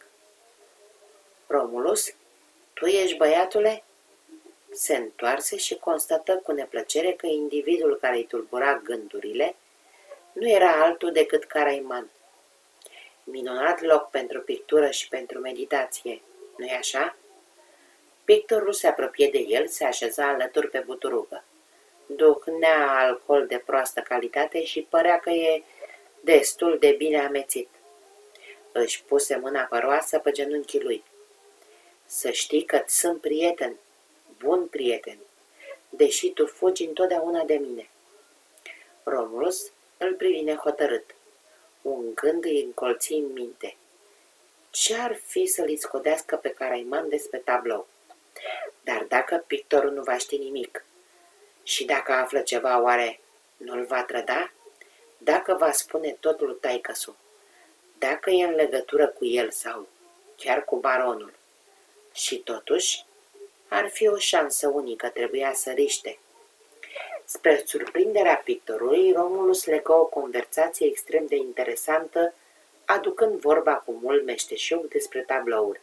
Romulus, tu ești, băiatule?" Se întoarse și constată cu neplăcere că individul care îi tulbura gândurile nu era altul decât Caraiman. Minunat loc pentru pictură și pentru meditație, nu-i așa? Pictorul se apropie de el, se așeza alături pe buturugă. Duhnea alcool de proastă calitate și părea că e destul de bine amețit. Își puse mâna păroasă pe genunchii lui. Să știi că-ți sunt prieten, bun prieten, deși tu fugi întotdeauna de mine. Romulus îl privi nehotărât. Un gând îi încolți în minte. Ce-ar fi să-l scodească pe Caraiman despre tablou? Dar dacă pictorul nu va ști nimic și dacă află ceva, oare nu-l va trăda? Dacă va spune totul lui taică-su, dacă e în legătură cu el sau chiar cu baronul, și totuși ar fi o șansă unică, trebuia să riște. Spre surprinderea pictorului, Romulus legă o conversație extrem de interesantă, aducând vorba cu mult meșteșug despre tablouri.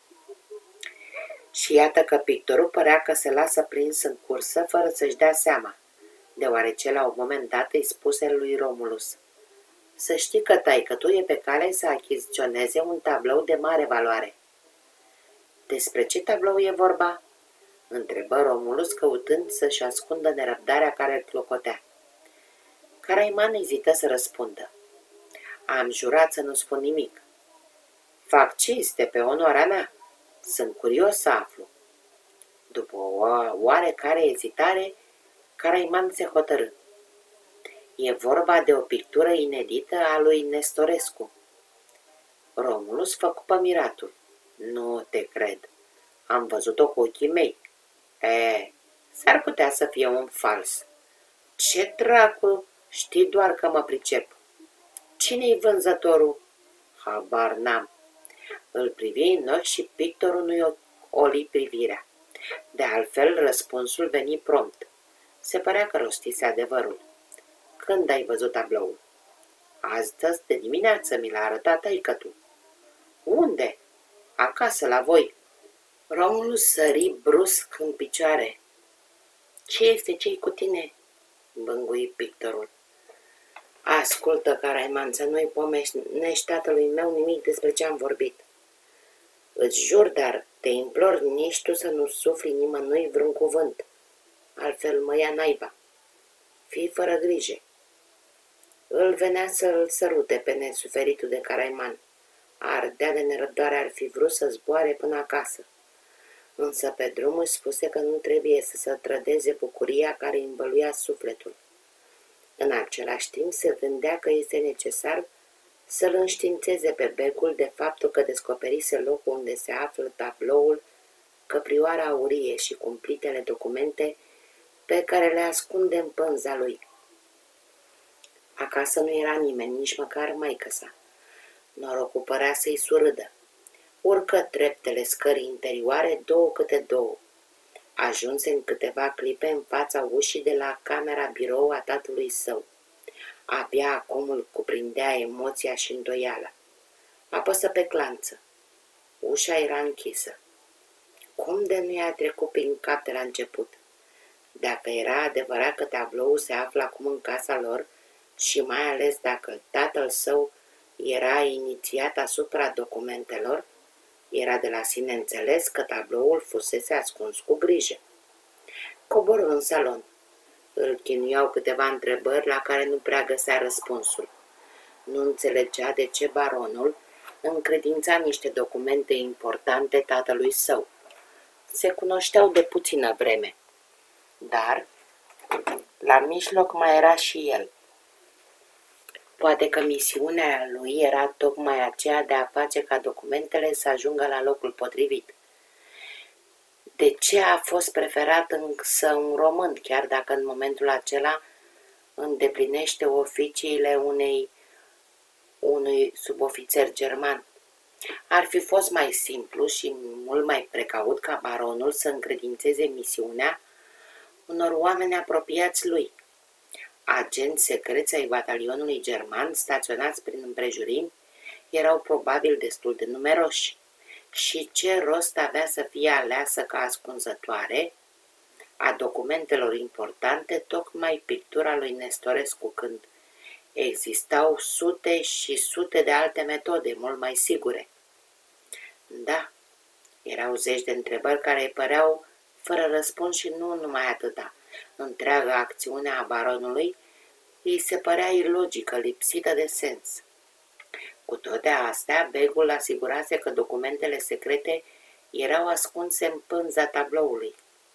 Și iată că pictorul părea că se lasă prins în cursă fără să-și dea seama, deoarece la un moment dat îi spuse lui Romulus: „Să știi că taică-tu e pe cale să achiziționeze un tablou de mare valoare." „Despre ce tablou e vorba?" întrebă Romulus, căutând să-și ascundă nerăbdarea care îl clocotea. Caraiman ezită să răspundă. „Am jurat să nu spun nimic." „Fac cinste pe onoarea mea. Sunt curios să aflu." După o oarecare ezitare, Caraiman se hotărâ. „E vorba de o pictură inedită a lui Nestorescu." Romulus făcu pămiratul. „Nu te cred. Am văzut-o cu ochii mei." „E, s-ar putea să fie un fals." „Ce dracu, știi doar că mă pricep." „Cine-i vânzătorul?" „Habar n-am." Îl privi în ochi și pictorul nu-i oli privirea. De altfel, răspunsul veni prompt. Se părea că rostise adevărul. „Când ai văzut tabloul?" „Astăzi de dimineață mi l-a arătat taică-tu." „Unde?" „Acasă, la voi." Romulus sări brusc în picioare. „Ce este ce-i cu tine?" bângui pictorul. „Ascultă, Caraiman, să nu-i pomenești tatălui meu nimic despre ce am vorbit." „Îți jur, dar te implor nici tu să nu sufli nimănui vreun cuvânt, altfel mă ia naiba. Fii fără grijă." Îl venea să-l sărute pe nesuferitul de Caraiman. Ardea de nerăbdare, ar fi vrut să zboare până acasă. Însă pe drum își spuse că nu trebuie să se trădeze bucuria care îi învăluia sufletul. În același timp se gândea că este necesar să-l înștiințeze pe becul de faptul că descoperise locul unde se află tabloul, căprioara aurie și cumplitele documente pe care le ascunde în pânza lui. Acasă nu era nimeni, nici măcar maică-sa. Norocul părea să-i surâdă. Urcă treptele scării interioare două câte două. Ajunse în câteva clipe în fața ușii de la camera birou a tatălui său. Abia acum îl cuprindea emoția și îndoiala. Apăsă pe clanță. Ușa era închisă. Cum de nu i-a trecut prin cap de la început? Dacă era adevărat că tabloul se află acum în casa lor și mai ales dacă tatăl său era inițiat asupra documentelor, era de la sine înțeles că tabloul fusese ascuns cu grijă. Coborâ în salon. Îl chinuiau câteva întrebări la care nu prea găsea răspunsul. Nu înțelegea de ce baronul încredința niște documente importante tatălui său. Se cunoșteau de puțină vreme, dar la mijloc mai era și el. Poate că misiunea lui era tocmai aceea de a face ca documentele să ajungă la locul potrivit. De ce a fost preferat însă un român, chiar dacă în momentul acela îndeplinește oficiile unei, unui subofițer german? Ar fi fost mai simplu și mult mai precaut ca baronul să încredințeze misiunea unor oameni apropiați lui. Agenți secreți ai batalionului german staționați prin împrejurimi erau probabil destul de numeroși. Și ce rost avea să fie aleasă ca ascunzătoare a documentelor importante tocmai pictura lui Nestorescu, când existau sute și sute de alte metode mult mai sigure? Da, erau zeci de întrebări care îi păreau fără răspuns și nu numai atâta. Întreaga acțiune a baronului îi se părea ilogică, lipsită de sens. Cu toate astea, begul asigurase că documentele secrete erau ascunse în pânza tabloului.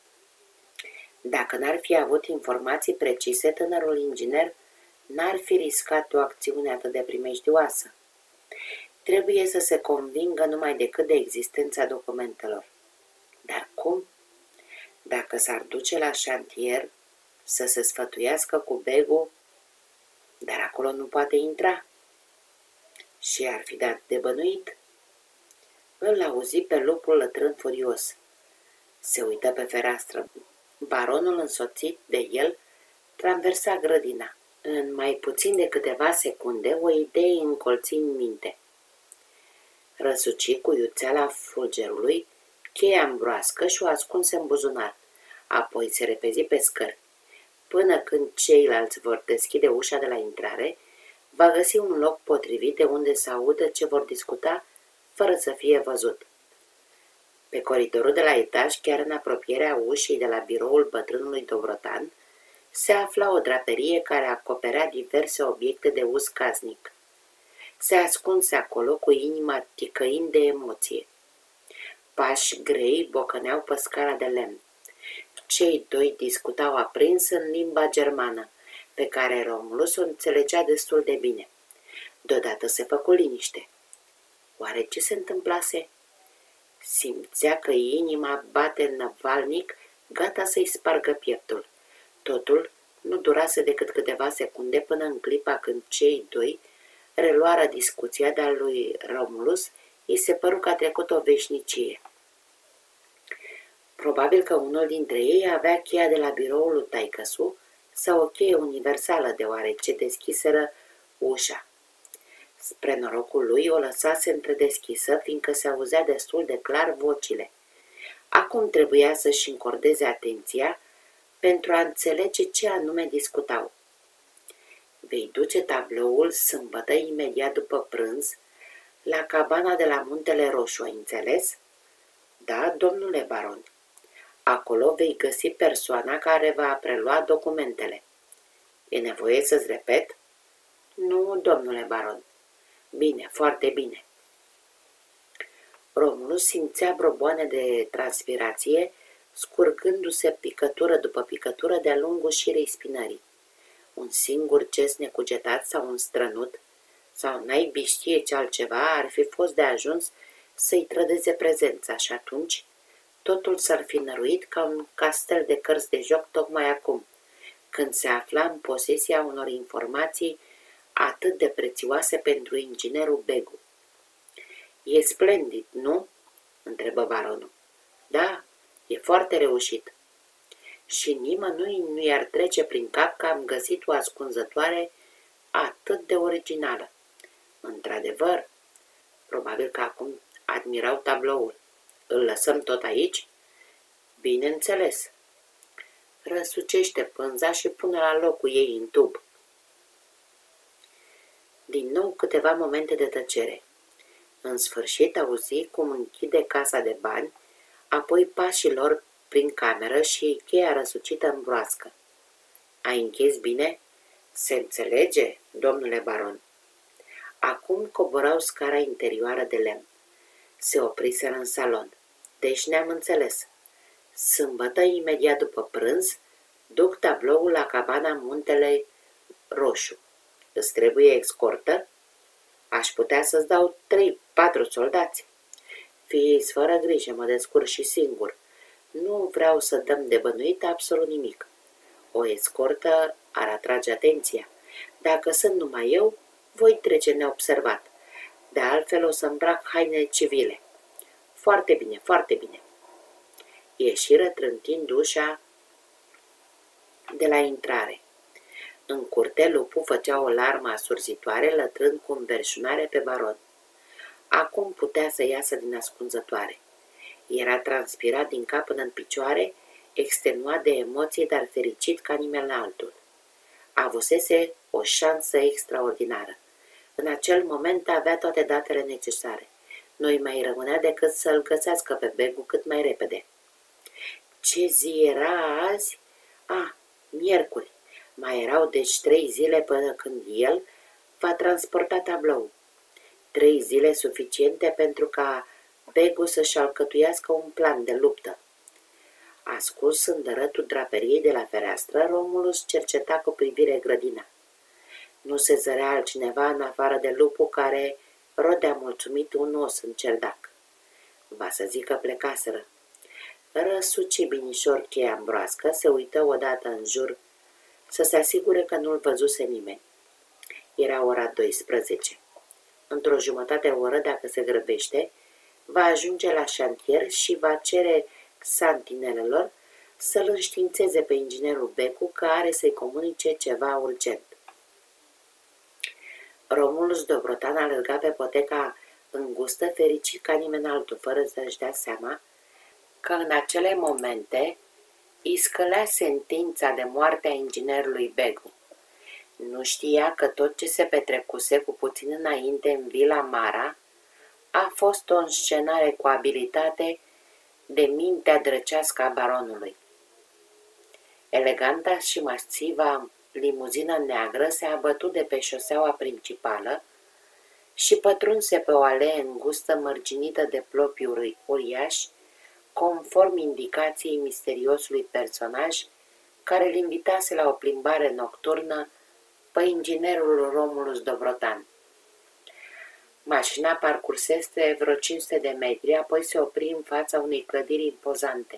Dacă n-ar fi avut informații precise, tânărul inginer n-ar fi riscat o acțiune atât de primejdioasă. Trebuie să se convingă numai decât de existența documentelor. Dar cum? Dacă s-ar duce la șantier să se sfătuiască cu begul, dar acolo nu poate intra. Și ar fi dat de bănuit. Îl auzi pe lupul lătrând furios. Se uită pe fereastră. Baronul, însoțit de el, Traversa grădina. În mai puțin de câteva secunde, o idee încolți în minte. Răsuci cu iuțeala fulgerului cheia ambroască și o ascunse în buzunar. Apoi se repezi pe scări. Până când ceilalți vor deschide ușa de la intrare, va găsi un loc potrivit de unde să audă ce vor discuta, fără să fie văzut. Pe coridorul de la etaj, chiar în apropierea ușii de la biroul bătrânului Dovrotan, se afla o draperie care acoperea diverse obiecte de uz casnic. Se ascunse acolo cu inima ticăind de emoție. Pași grei bocăneau pe scara de lemn. Cei doi discutau aprins în limba germană, pe care Romulus o înțelegea destul de bine. Deodată se făcu liniște. Oare ce se întâmplase? Simțea că inima bate năvalnic, gata să-i spargă pieptul. Totul nu durase decât câteva secunde până în clipa când cei doi reluară discuția de-a lui Romulus, îi se păru că a trecut o veșnicie. Probabil că unul dintre ei avea cheia de la biroul lui taică-su sau o cheie universală, deoarece deschiseră ușa. Spre norocul lui o lăsase întredeschisă, fiindcă se auzea destul de clar vocile. Acum trebuia să-și încordeze atenția pentru a înțelege ce anume discutau. Vei duce tabloul sâmbătă, imediat după prânz, la cabana de la Muntele Roșu, ai înțeles? Da, domnule baron. Acolo vei găsi persoana care va prelua documentele. E nevoie să-ți repet? Nu, domnule baron. Bine, foarte bine. Romulus simțea broboane de transpirație scurgându-se picătură după picătură de-a lungul șirei spinării. Un singur gest necugetat sau un strănut, sau naibii știe ce altceva, ar fi fost de ajuns să-i trădeze prezența și atunci totul s-ar fi năruit ca un castel de cărți de joc tocmai acum, când se afla în posesia unor informații atât de prețioase pentru inginerul Begu. E splendid, nu?" întrebă baronul. Da, e foarte reușit. Și nimănui nu i-ar trece prin cap că am găsit o ascunzătoare atât de originală. Într-adevăr, probabil că acum admirau tabloul. Îl lăsăm tot aici? Bineînțeles. Răsucește pânza și pune la locul ei în tub. Din nou câteva momente de tăcere. În sfârșit auzi cum închide casa de bani, apoi pașii lor prin cameră și cheia răsucită în broască. Ai închis bine? Se înțelege, domnule baron. Acum coborau scara interioară de lemn. Se opriseră în salon. Deci ne-am înțeles. Sâmbătă, imediat după prânz, duc tabloul la cabana Muntele Roșu. Îți trebuie escortă? Aș putea să-ți dau trei, patru soldați. Fiți fără grijă, mă descurc și singur. Nu vreau să dăm de bănuit absolut nimic. O escortă ar atrage atenția. Dacă sunt numai eu, voi trece neobservat. De altfel o să îmbrac haine civile. Foarte bine, foarte bine. Ieșiră trântind ușa de la intrare. În curte, lupul făcea o larmă asurzitoare, lătrând cu înverșunare pe baron. Acum putea să iasă din ascunzătoare. Era transpirat din cap până în picioare, extenuat de emoție, dar fericit ca nimeni altul. Avusese o șansă extraordinară. În acel moment avea toate datele necesare. Nu-i mai rămânea decât să-l găsească pe Begu cât mai repede. Ce zi era azi? Ah, miercuri. Mai erau deci trei zile până când el va transporta tablou. Trei zile suficiente pentru ca Begu să-și alcătuiască un plan de luptă. Ascuns în dărătul draperiei de la fereastră, Romulus cerceta cu privire grădina. Nu se zărea altcineva în afară de lupul care rodea mulțumit un os în cerdac. Va să zică plecaseră. Răsuci binișor cheia în broască, se uită odată în jur să se asigure că nu-l văzuse nimeni. Era ora douăsprezece. Într-o jumătate de oră, dacă se grăbește, va ajunge la șantier și va cere santinelelor să-l înștiințeze pe inginerul Becu că are să-i comunice ceva urgent. Romulus Dobrotan alerga pe poteca îngustă, fericit ca nimeni altul, fără să-și dea seama că în acele momente îi scălea sentința de moarte a inginerului Begu. Nu știa că tot ce se petrecuse cu puțin înainte în Vila Mara a fost o înscenare cu abilitate de mintea drăcească a baronului. Eleganta și masiva limuzină neagră se abătu de pe șoseaua principală și pătrunse pe o alee îngustă mărginită de plopi uriași, conform indicației misteriosului personaj care îl invitase la o plimbare nocturnă pe inginerul Romulus Dobrotan. Mașina parcursese vreo cinci sute de metri, apoi se opri în fața unei clădiri impozante.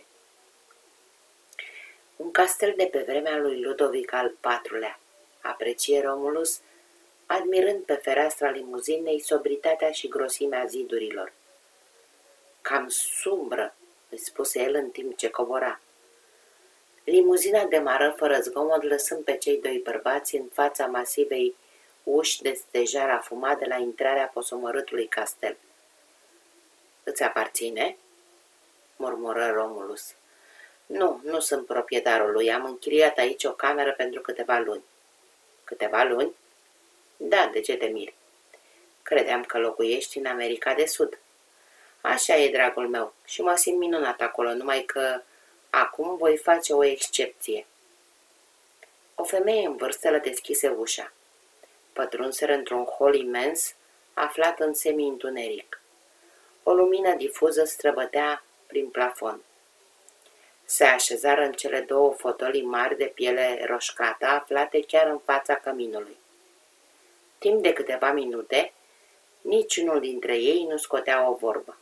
Un castel de pe vremea lui Ludovic al patrulea, aprecie Romulus, admirând pe fereastra limuzinei sobritatea și grosimea zidurilor. Cam sumbră, îi spuse el în timp ce cobora. Limuzina demară fără zgomot, lăsând pe cei doi bărbați în fața masivei uși de stejar afumat de la intrarea posomorâtului castel. Îți aparține? Murmură Romulus. Nu, nu sunt proprietarul lui. Am închiriat aici o cameră pentru câteva luni. Câteva luni? Da, de ce te miri? Credeam că locuiești în America de Sud. Așa e, dragul meu, și mă simt minunat acolo, numai că acum voi face o excepție. O femeie în vârstă le deschise ușa. Pătrunseră într-un hol imens, aflat în semi-întuneric. O lumină difuză străbătea prin plafon. Se așezară în cele două fotolii mari de piele roșcată, aflate chiar în fața căminului. Timp de câteva minute, niciunul dintre ei nu scotea o vorbă.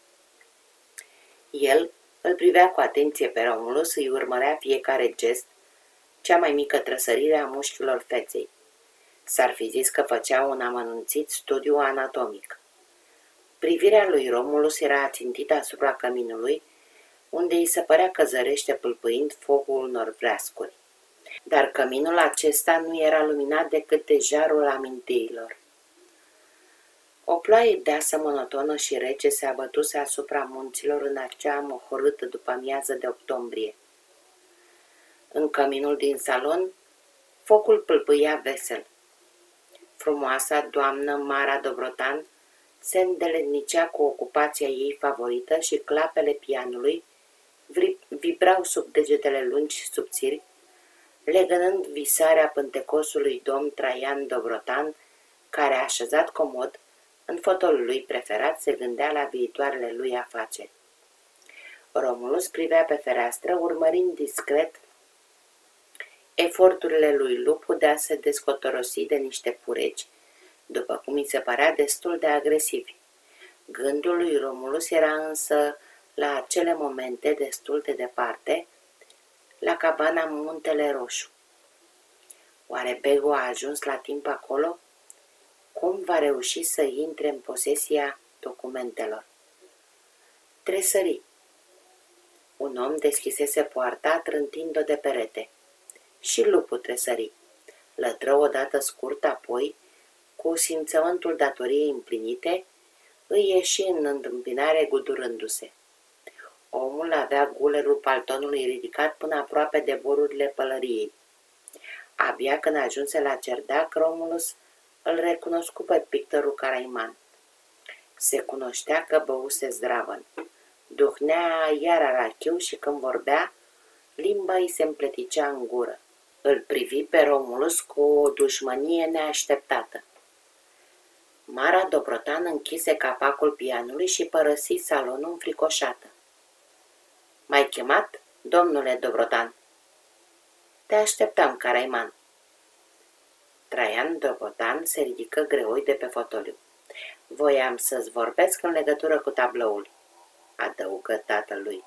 El îl privea cu atenție pe Romulus, îi urmărea fiecare gest, cea mai mică trăsărire a mușchilor feței. S-ar fi zis că făcea un amănunțit studiu anatomic. Privirea lui Romulus era ațintită asupra căminului, unde îi se părea că zărește pâlpâind focul unor vreascuri. Dar căminul acesta nu era luminat decât de jarul amintirilor. O ploaie deasă, monotonă și rece se abătuse asupra munților în acea mohorâtă după-amiază de octombrie. În căminul din salon, focul pâlpâia vesel. Frumoasa doamnă Mara Dobrotan se îndeletnicea cu ocupația ei favorită și clapele pianului vibrau sub degetele lungi subțiri, legănând visarea pântecosului domn Traian Dobrotan, care, așezat comod, în fotolul lui preferat, se gândea la viitoarele lui afaceri. Romulus privea pe fereastră, urmărind discret eforturile lui Lupu de a se descotorosi de niște pureci, după cum îi se părea destul de agresivi. Gândul lui Romulus era însă, la acele momente destul de departe, la cabana Muntele Roșu. Oare Begu a ajuns la timp acolo? Cum va reuși să intre în posesia documentelor? Tresări. Un om deschisese poarta, trântind-o de perete. Și Lupu tresări. Lătră odată scurt, apoi, cu simțământul datoriei împlinite, îi ieși în întâmpinare gudurându-se. Omul avea gulerul paltonului ridicat până aproape de borurile pălăriei. Abia când ajunse la cerdac, Romulus îl recunoscu pe pictorul Caraiman. Se cunoștea că băuse zdravăn. Duhnea iar arachiu și când vorbea, limba îi se împleticea în gură. Îl privi pe Romulus cu o dușmănie neașteptată. Mara Dobrotan închise capacul pianului și părăsi salonul înfricoșată. M-ai chemat, domnule Dobrotan? Te așteptam, Caraiman. Traian Dobrotan se ridică greoi de pe fotoliu. Voiam să-ți vorbesc în legătură cu tabloul, adăugă tatălui.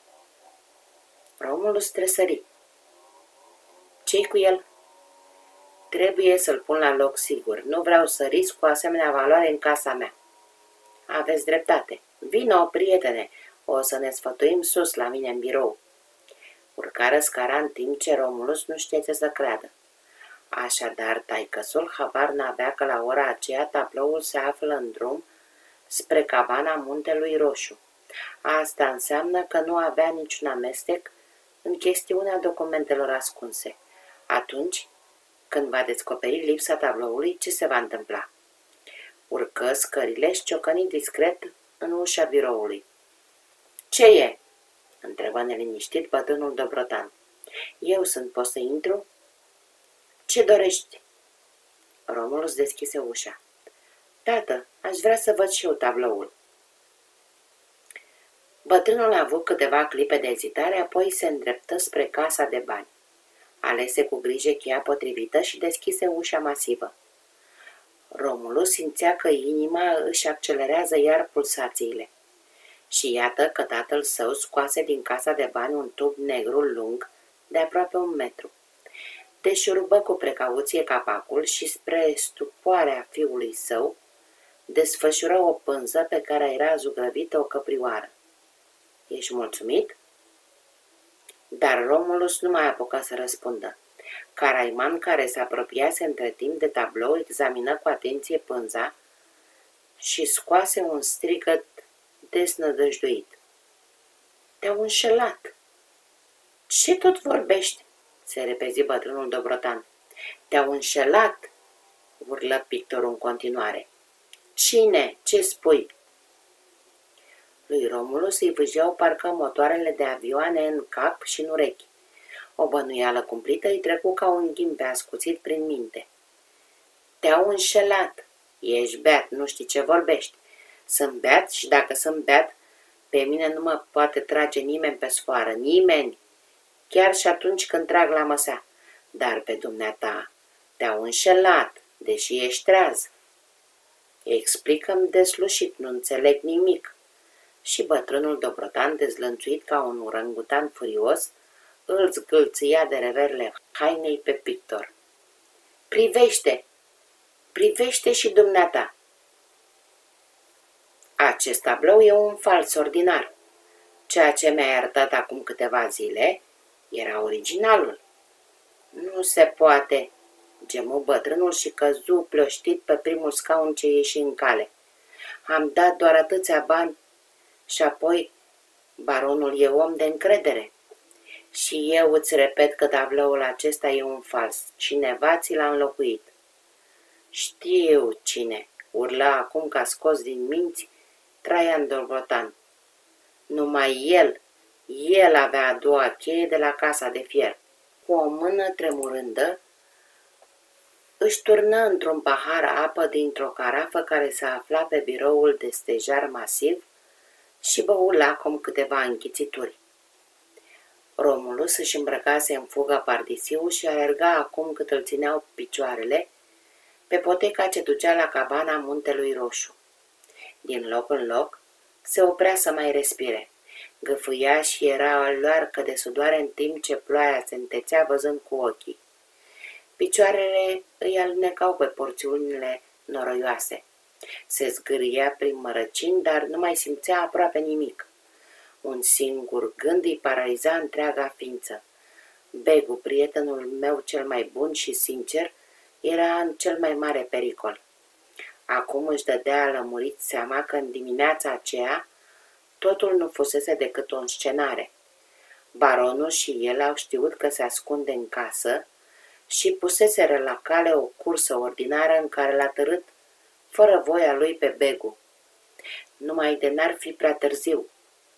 Romulus tresări. Ce-i cu el? Trebuie să-l pun la loc sigur. Nu vreau să risc cu asemenea valoare în casa mea. Aveți dreptate. Vino, prietene, o să ne sfătuim sus la mine în birou. Urcară scara în timp ce Romulus nu știe ce să creadă. Așadar, taicăsul habar n-avea că la ora aceea tabloul se află în drum spre cabana Muntelui Roșu. Asta înseamnă că nu avea niciun amestec în chestiunea documentelor ascunse. Atunci, când va descoperi lipsa tabloului, ce se va întâmpla? Urcă scările și ciocăni discret în ușa biroului. Ce e?" întrebă neliniștit bătrânul Dobrotan. Eu sunt, pot să intru?" Ce dorești?" Romulus deschise ușa. Tată, aș vrea să văd și eu tabloul." Bătrânul a avut câteva clipe de ezitare, apoi se îndreptă spre casa de bani. Alese cu grijă cheia potrivită și deschise ușa masivă. Romulus simțea că inima își accelerează iar pulsațiile. Și iată că tatăl său scoase din casa de bani un tub negru lung de aproape un metru. Deșurubă cu precauție capacul și, spre stupoarea fiului său, desfășură o pânză pe care era zugrăvită o căprioară. Ești mulțumit?" Dar Romulus nu mai apucă să răspundă. Caraiman, care se apropiase între timp de tablou, examină cu atenție pânza și scoase un strigăt desnădăjduit. Te-au înșelat!" Ce tot vorbești?" se repezi bătrânul Dobrotan. Te-au înșelat!" urlă pictorul în continuare. Cine? Ce spui?" Lui Romulus îi vâjeau parcă motoarele de avioane în cap și în urechi. O bănuială cumplită îi trecu ca un ghimpe ascuțit prin minte. Te-au înșelat. Ești beat, nu știi ce vorbești. Sunt beat și dacă sunt beat, pe mine nu mă poate trage nimeni pe sfoară, nimeni. Chiar și atunci când trag la măsea. Dar pe dumneata te-au înșelat, deși ești treaz. Explică-mi deslușit, nu înțeleg nimic. Și bătrânul Dobrotan, dezlănțuit ca un urangutan furios, îl zgâlțâia de reverele hainei pe pictor. Privește! Privește și dumneata! Acest tablou e un fals ordinar. Ceea ce mi-ai arătat acum câteva zile era originalul. Nu se poate, gemu bătrânul și căzu plăștit pe primul scaun ce ieși în cale. Am dat doar atâția bani și apoi baronul e om de încredere. Și eu îți repet că tabloul acesta e un fals. Cineva ți l-a înlocuit. Știu cine, urla acum ca scos din minți Traian Dobrotan. Numai el, el avea a doua cheie de la casa de fier. Cu o mână tremurândă, își turnă într-un pahar apă dintr-o carafă care se afla pe biroul de stejar masiv și bău lacom câteva închițituri. Romulus își îmbrăcase în fugă pardisiul și alerga acum cât îl țineau picioarele pe poteca ce ducea la cabana Muntelui Roșu. Din loc în loc se oprea să mai respire. Gâfâia și era luarcă de sudoare în timp ce ploaia se întețea văzând cu ochii. Picioarele îi alunecau pe porțiunile noroioase. Se zgâria prin mărăcini, dar nu mai simțea aproape nimic. Un singur gând îi paraliza întreaga ființă. Begu, prietenul meu cel mai bun și sincer, era în cel mai mare pericol. Acum își dădea lămurit seama că în dimineața aceea totul nu fusese decât o înscenare. Baronul și el au știut că se ascunde în casă și puseseră la cale o cursă ordinară în care l-a târât fără voia lui pe Begu. Numai de n-ar fi prea târziu.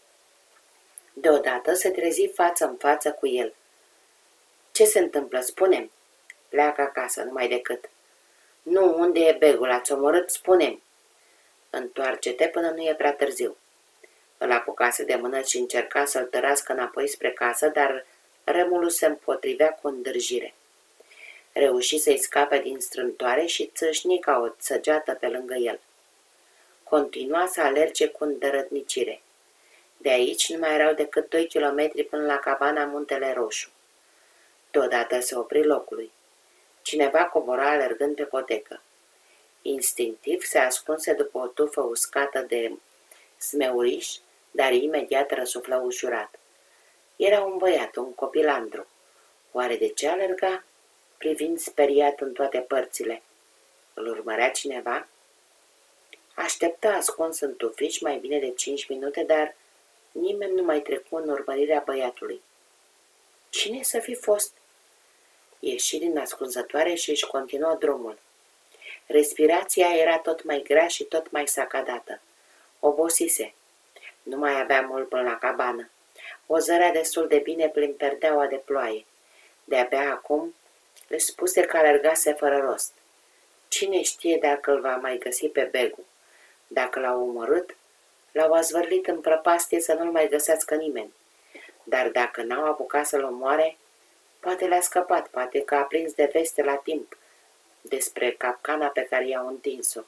Deodată se trezi față în față cu el. Ce se întâmplă? Spune-mi. Pleacă acasă, numai decât. Nu, unde e Begu? L-ați omorât? Spune-mi. Întoarce-te până nu e prea târziu. Îl apucase de mână și încerca să-l tărască înapoi spre casă, dar Remulus se împotrivea cu îndârjire. Reuși să-i scape din strântoare și țâșni ca o săgeată pe lângă el. Continua să alerge cu îndărătnicire. De aici nu mai erau decât doi kilometri până la cabana Muntele Roșu. Deodată se opri locului. Cineva cobora alergând pe potecă. Instinctiv se ascunse după o tufă uscată de smeuriș, dar imediat răsuflă ușurat. Era un băiat, un copilandru. Oare de ce alerga, privind speriat în toate părțile? Îl urmărea cineva? Aștepta ascuns în tufiș mai bine de cinci minute, dar nimeni nu mai trecu în urmărirea băiatului. Cine să fi fost? Ieși din ascunzătoare și își continuă drumul. Respirația era tot mai grea și tot mai sacadată. Obosise. Nu mai avea mult până la cabană. O zărea destul de bine prin perdeaua de ploaie. De-abia acum își spuse că alergase fără rost. Cine știe dacă îl va mai găsi pe Begu? Dacă l-au omorât, l-au azvârlit în prăpastie să nu-l mai găsească nimeni. Dar dacă n-au apucat să-l omoare, poate le-a scăpat, poate că a prins de veste la timp despre capcana pe care i-au întins-o.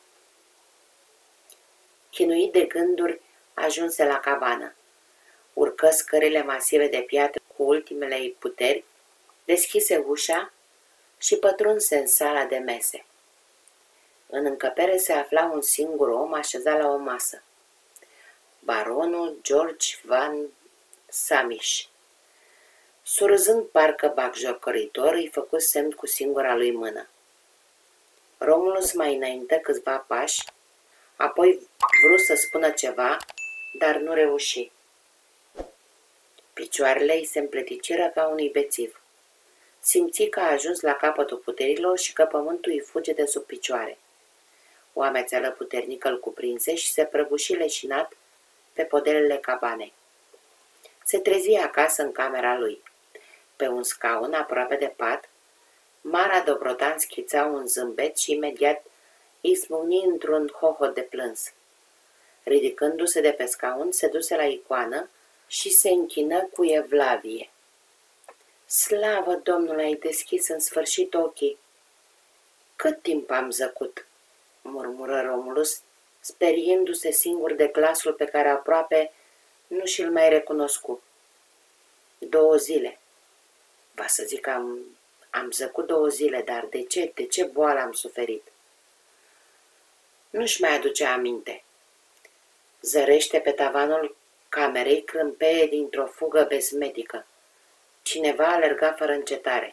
Chinuit de gânduri, ajunse la cabană. Urcă scările masive de piatră cu ultimele ei puteri, deschise ușa și pătrunse în sala de mese. În încăpere se afla un singur om așezat la o masă. Baronul George Van Samish. Surâzând parcă batjocoritor, îi făcu semn cu singura lui mână. Romulus mai înaintă câțiva pași, apoi vrut să spună ceva, dar nu reuși. Picioarele îi se împleticiră ca unui bețiv. Simți că a ajuns la capătul puterilor și că pământul îi fuge de sub picioare. O amețeală puternică îl cuprinse și se prăbuși leșinat pe podelele cabanei. Se trezi acasă în camera lui. Pe un scaun aproape de pat, Mara Dobrotan schița un zâmbet și imediat izbucni într-un hohot de plâns. Ridicându-se de pe scaun, se duse la icoană și se închină cu evlavie. Slavă Domnului, ai deschis în sfârșit ochii! Cât timp am zăcut? Murmură Romulus, speriindu-se singur de glasul pe care aproape nu și-l mai recunoscu. Două zile. Va să zic că am, am zăcut două zile, dar de ce? De ce boală am suferit? Nu-și mai aduce aminte. Zărește pe tavanul camerei crâmpeie dintr-o fugă bezmetică. Cineva alerga fără încetare.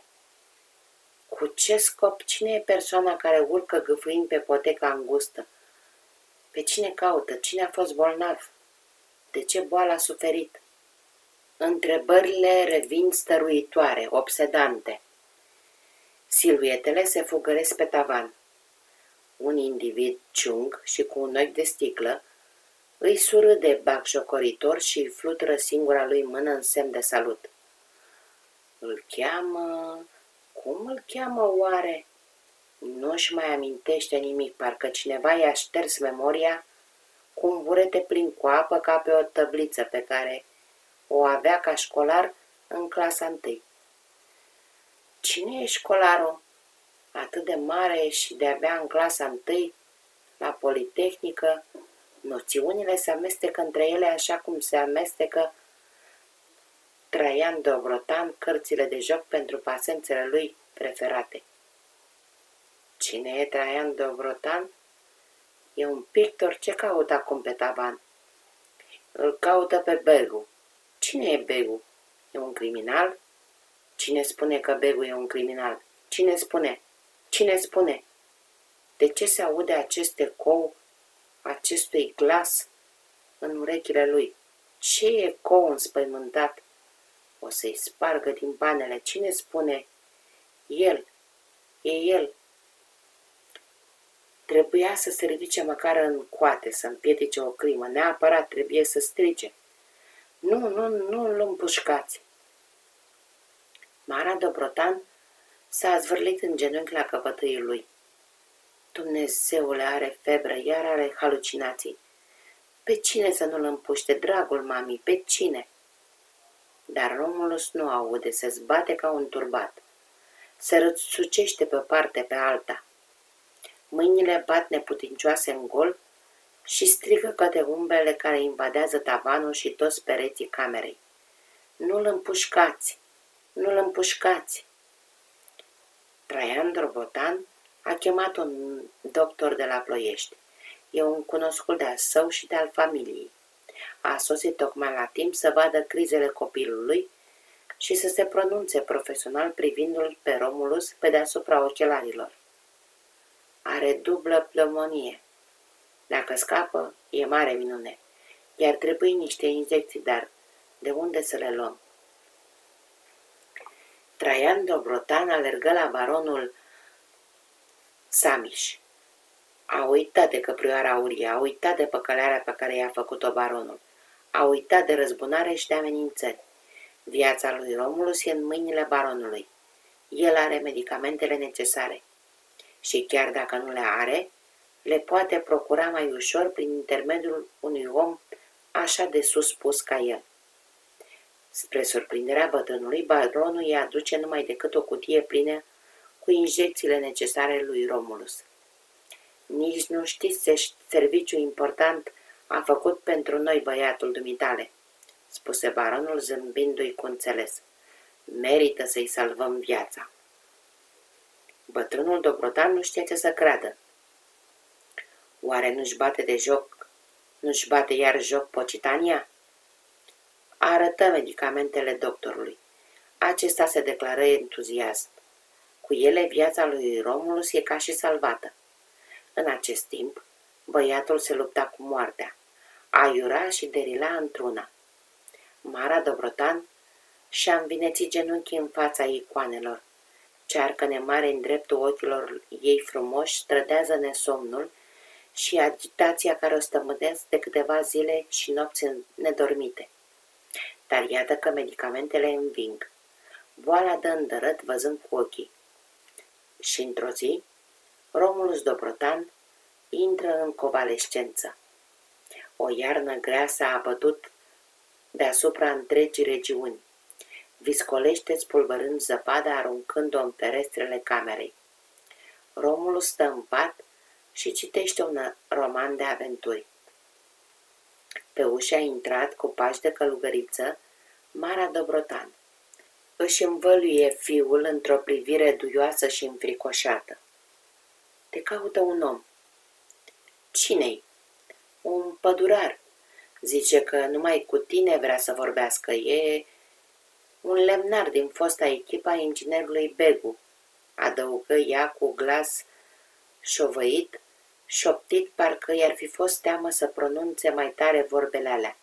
Cu ce scop? Cine e persoana care urcă gâfâind pe poteca îngustă? Pe cine caută? Cine a fost bolnav? De ce boală a suferit? Întrebările revin stăruitoare, obsedante. Siluetele se fugăresc pe tavan. Un individ ciung și cu un ochi de sticlă îi surâde batjocoritor și îi flutură singura lui mână în semn de salut. Îl cheamă... Cum îl cheamă oare? Nu-și mai amintește nimic, parcă cineva i-a șters memoria cu un burete plin cu apă ca pe o tăbliță pe care o avea ca școlar în clasa întâi. Cine e școlarul? Atât de mare și de-abia în clasa întâi, la Politehnică, noțiunile se amestecă între ele așa cum se amestecă Traian Dobrotan cărțile de joc pentru pasențele lui preferate. Cine e Traian Dobrotan? E un pictor ce caută acum pe tavan. Îl caută pe Begu. Cine e Begu? E un criminal? Cine spune că Begu e un criminal? Cine spune? Cine spune? De ce se aude acest ecou acestui glas în urechile lui? Ce ecou înspăimântat? O să-i spargă din panele. Cine spune? El. E el. Trebuia să se ridice măcar în coate, să împiedice o crimă. Neapărat trebuie să strige. Nu, nu, nu îl împușcați. Mara Dobrotan s-a zvârlit în genunchi la căpătâiul lui. Dumnezeule, are febră, iar are halucinații. Pe cine să nu-l împuște, dragul mami, pe cine? Dar Romulus nu aude, se zbate ca un turbat. Se răsucește pe parte pe alta. Mâinile bat neputincioase în gol și strigă către umbrele care invadează tavanul și toți pereții camerei. Nu-l împușcați! Nu-l împușcați! Traian Dobrotan a chemat un doctor de la Ploiești. E un cunoscut de-al său și de-al familiei. A sosit tocmai la timp să vadă crizele copilului și să se pronunțe profesional privindu-l pe Romulus pe deasupra ochelarilor. Are dublă pneumonie. Dacă scapă, e mare minune. I-ar trebui niște injecții, dar de unde să le luăm? Traian Dobrotan alergă la baronul Samiș. A uitat de căprioara aurie, a uitat de păcălearea pe care i-a făcut-o baronul, a uitat de răzbunare și de amenințări. Viața lui Romulus e în mâinile baronului. El are medicamentele necesare și chiar dacă nu le are, le poate procura mai ușor prin intermediul unui om așa de sus pus ca el. Spre surprinderea bătrânului, baronul îi aduce numai decât o cutie plină cu injecțiile necesare lui Romulus. Nici nu știți ce serviciu important a făcut pentru noi băiatul dumitale, spuse baronul zâmbindu-i cu înțeles. Merită să-i salvăm viața. Bătrânul Dobrotan nu știa ce să creadă. Oare nu-și bate de joc, nu-și bate iar joc Pocitania? Arătă medicamentele doctorului. Acesta se declară entuziast. Cu ele viața lui Romulus e ca și salvată. În acest timp, băiatul se lupta cu moartea. Aiura și derila într-una. Mara Dobrotan și-a învinețit genunchii în fața icoanelor. Cearcăne mare în dreptul ochilor ei frumoși strădează nesomnul și agitația care o stămânesc de câteva zile și nopți nedormite. Dar iată că medicamentele înving. Boala dă îndărăt văzând cu ochii. Și într-o zi, Romulus Dobrotan intră în convalescență. O iarnă grea s-a abătut deasupra întregii regiuni. Viscolește spulbărând zăpada, aruncând-o în ferestrele camerei. Romulus stă în pat și citește un roman de aventuri. Pe ușă a intrat cu pași de călugăriță Mara Dobrotan. Își învăluie fiul într-o privire duioasă și înfricoșată. Te caută un om. Cine-i? Un pădurar. Zice că numai cu tine vrea să vorbească. E un lemnar din fosta echipa inginerului Begu, adăugă ea cu glas șovăit, șoptit, parcă i-ar fi fost teamă să pronunțe mai tare vorbele alea.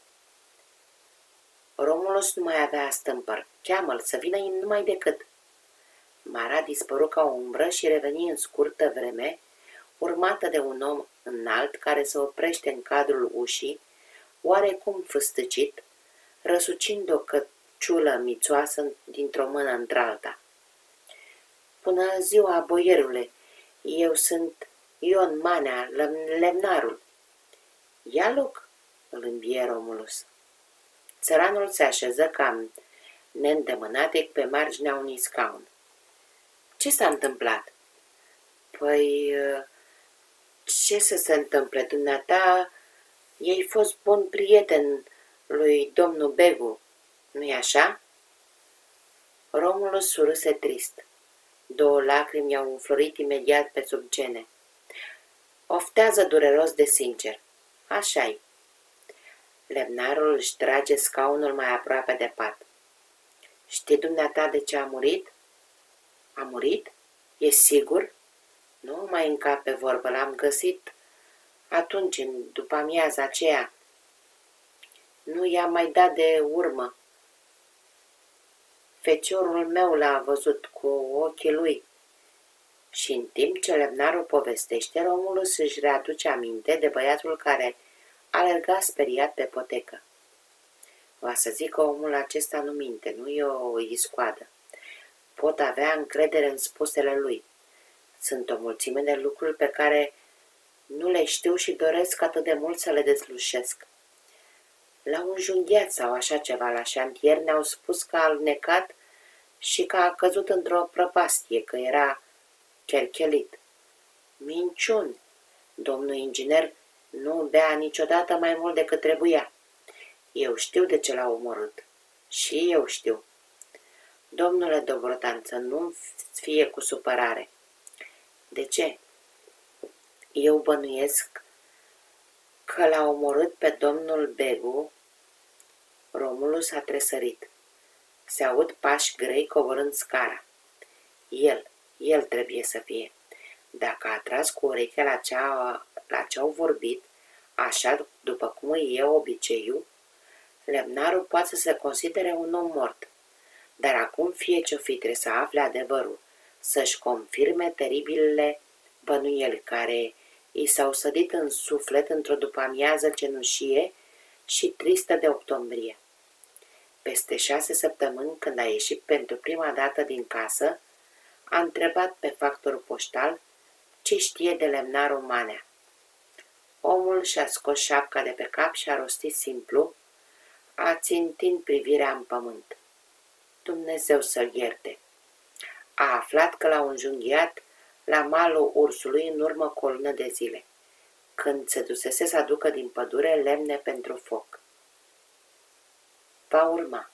Romulus nu mai avea stâmpăr. Cheamă-l să vină numai decât. Mara dispăru ca o umbră și reveni în scurtă vreme, urmată de un om înalt care se oprește în cadrul ușii, oarecum fâstăcit, răsucind o căciulă mițoasă dintr-o mână într-alta. Bună ziua, boierule, eu sunt Ion Manea, lemnarul. Ia loc, îl îmbie Romulus. Țăranul se așeză cam neîndemânatic pe marginea unui scaun. Ce s-a întâmplat? Păi, ce să se întâmple, dumneata? Ei fost bun prieten lui domnul Begu, nu-i așa? Romulus surâse trist. Două lacrimi i-au înflorit imediat pe sub gene. Oftează dureros de sincer. Așa-i. Lemnarul își trage scaunul mai aproape de pat. Știi dumneata de ce a murit? A murit? E sigur? Nu mai încape vorbă, l-am găsit atunci, în după amiaza aceea. Nu i-am mai dat de urmă. Feciorul meu l-a văzut cu ochii lui. Și în timp ce lemnarul povestește, Romulus își readuce aminte de băiatul care alerga speriat pe potecă. Va să zic că omul acesta nu minte, nu e o iscoadă. Pot avea încredere în spusele lui. Sunt o mulțime de lucruri pe care nu le știu și doresc atât de mult să le deslușesc. La un junghiat sau așa ceva la șantier ne-au spus că a alunecat și că a căzut într-o prăpastie, că era cherchelit. Minciuni! Domnul inginer nu bea niciodată mai mult decât trebuia. Eu știu de ce l-a omorât. Și eu știu. Domnule Dobrotan, să nu fie cu supărare. De ce? Eu bănuiesc că l-a omorât pe domnul Begu. Romulus a tresărit. Se aud pași grei coborând scara. El, el trebuie să fie. Dacă a tras cu urechea la ce-a, la ce-au vorbit, așa după cum îi e obiceiul, lemnarul poate să se considere un om mort. Dar acum fie ce-o fi, trebuie să afle adevărul, să-și confirme teribilele bănuieli care i s-au sădit în suflet într-o după-amiază cenușie și tristă de octombrie. Peste șase săptămâni, când a ieșit pentru prima dată din casă, a întrebat pe factorul poștal ce știe de lemnarul Manea. Omul și-a scos șapca de pe cap și a rostit simplu, ațintind privirea în pământ. Dumnezeu să-l ierte. A aflat că l-au înjunghiat la malul ursului în urmă cu o lună de zile, când se dusese să aducă din pădure lemne pentru foc. Va urma.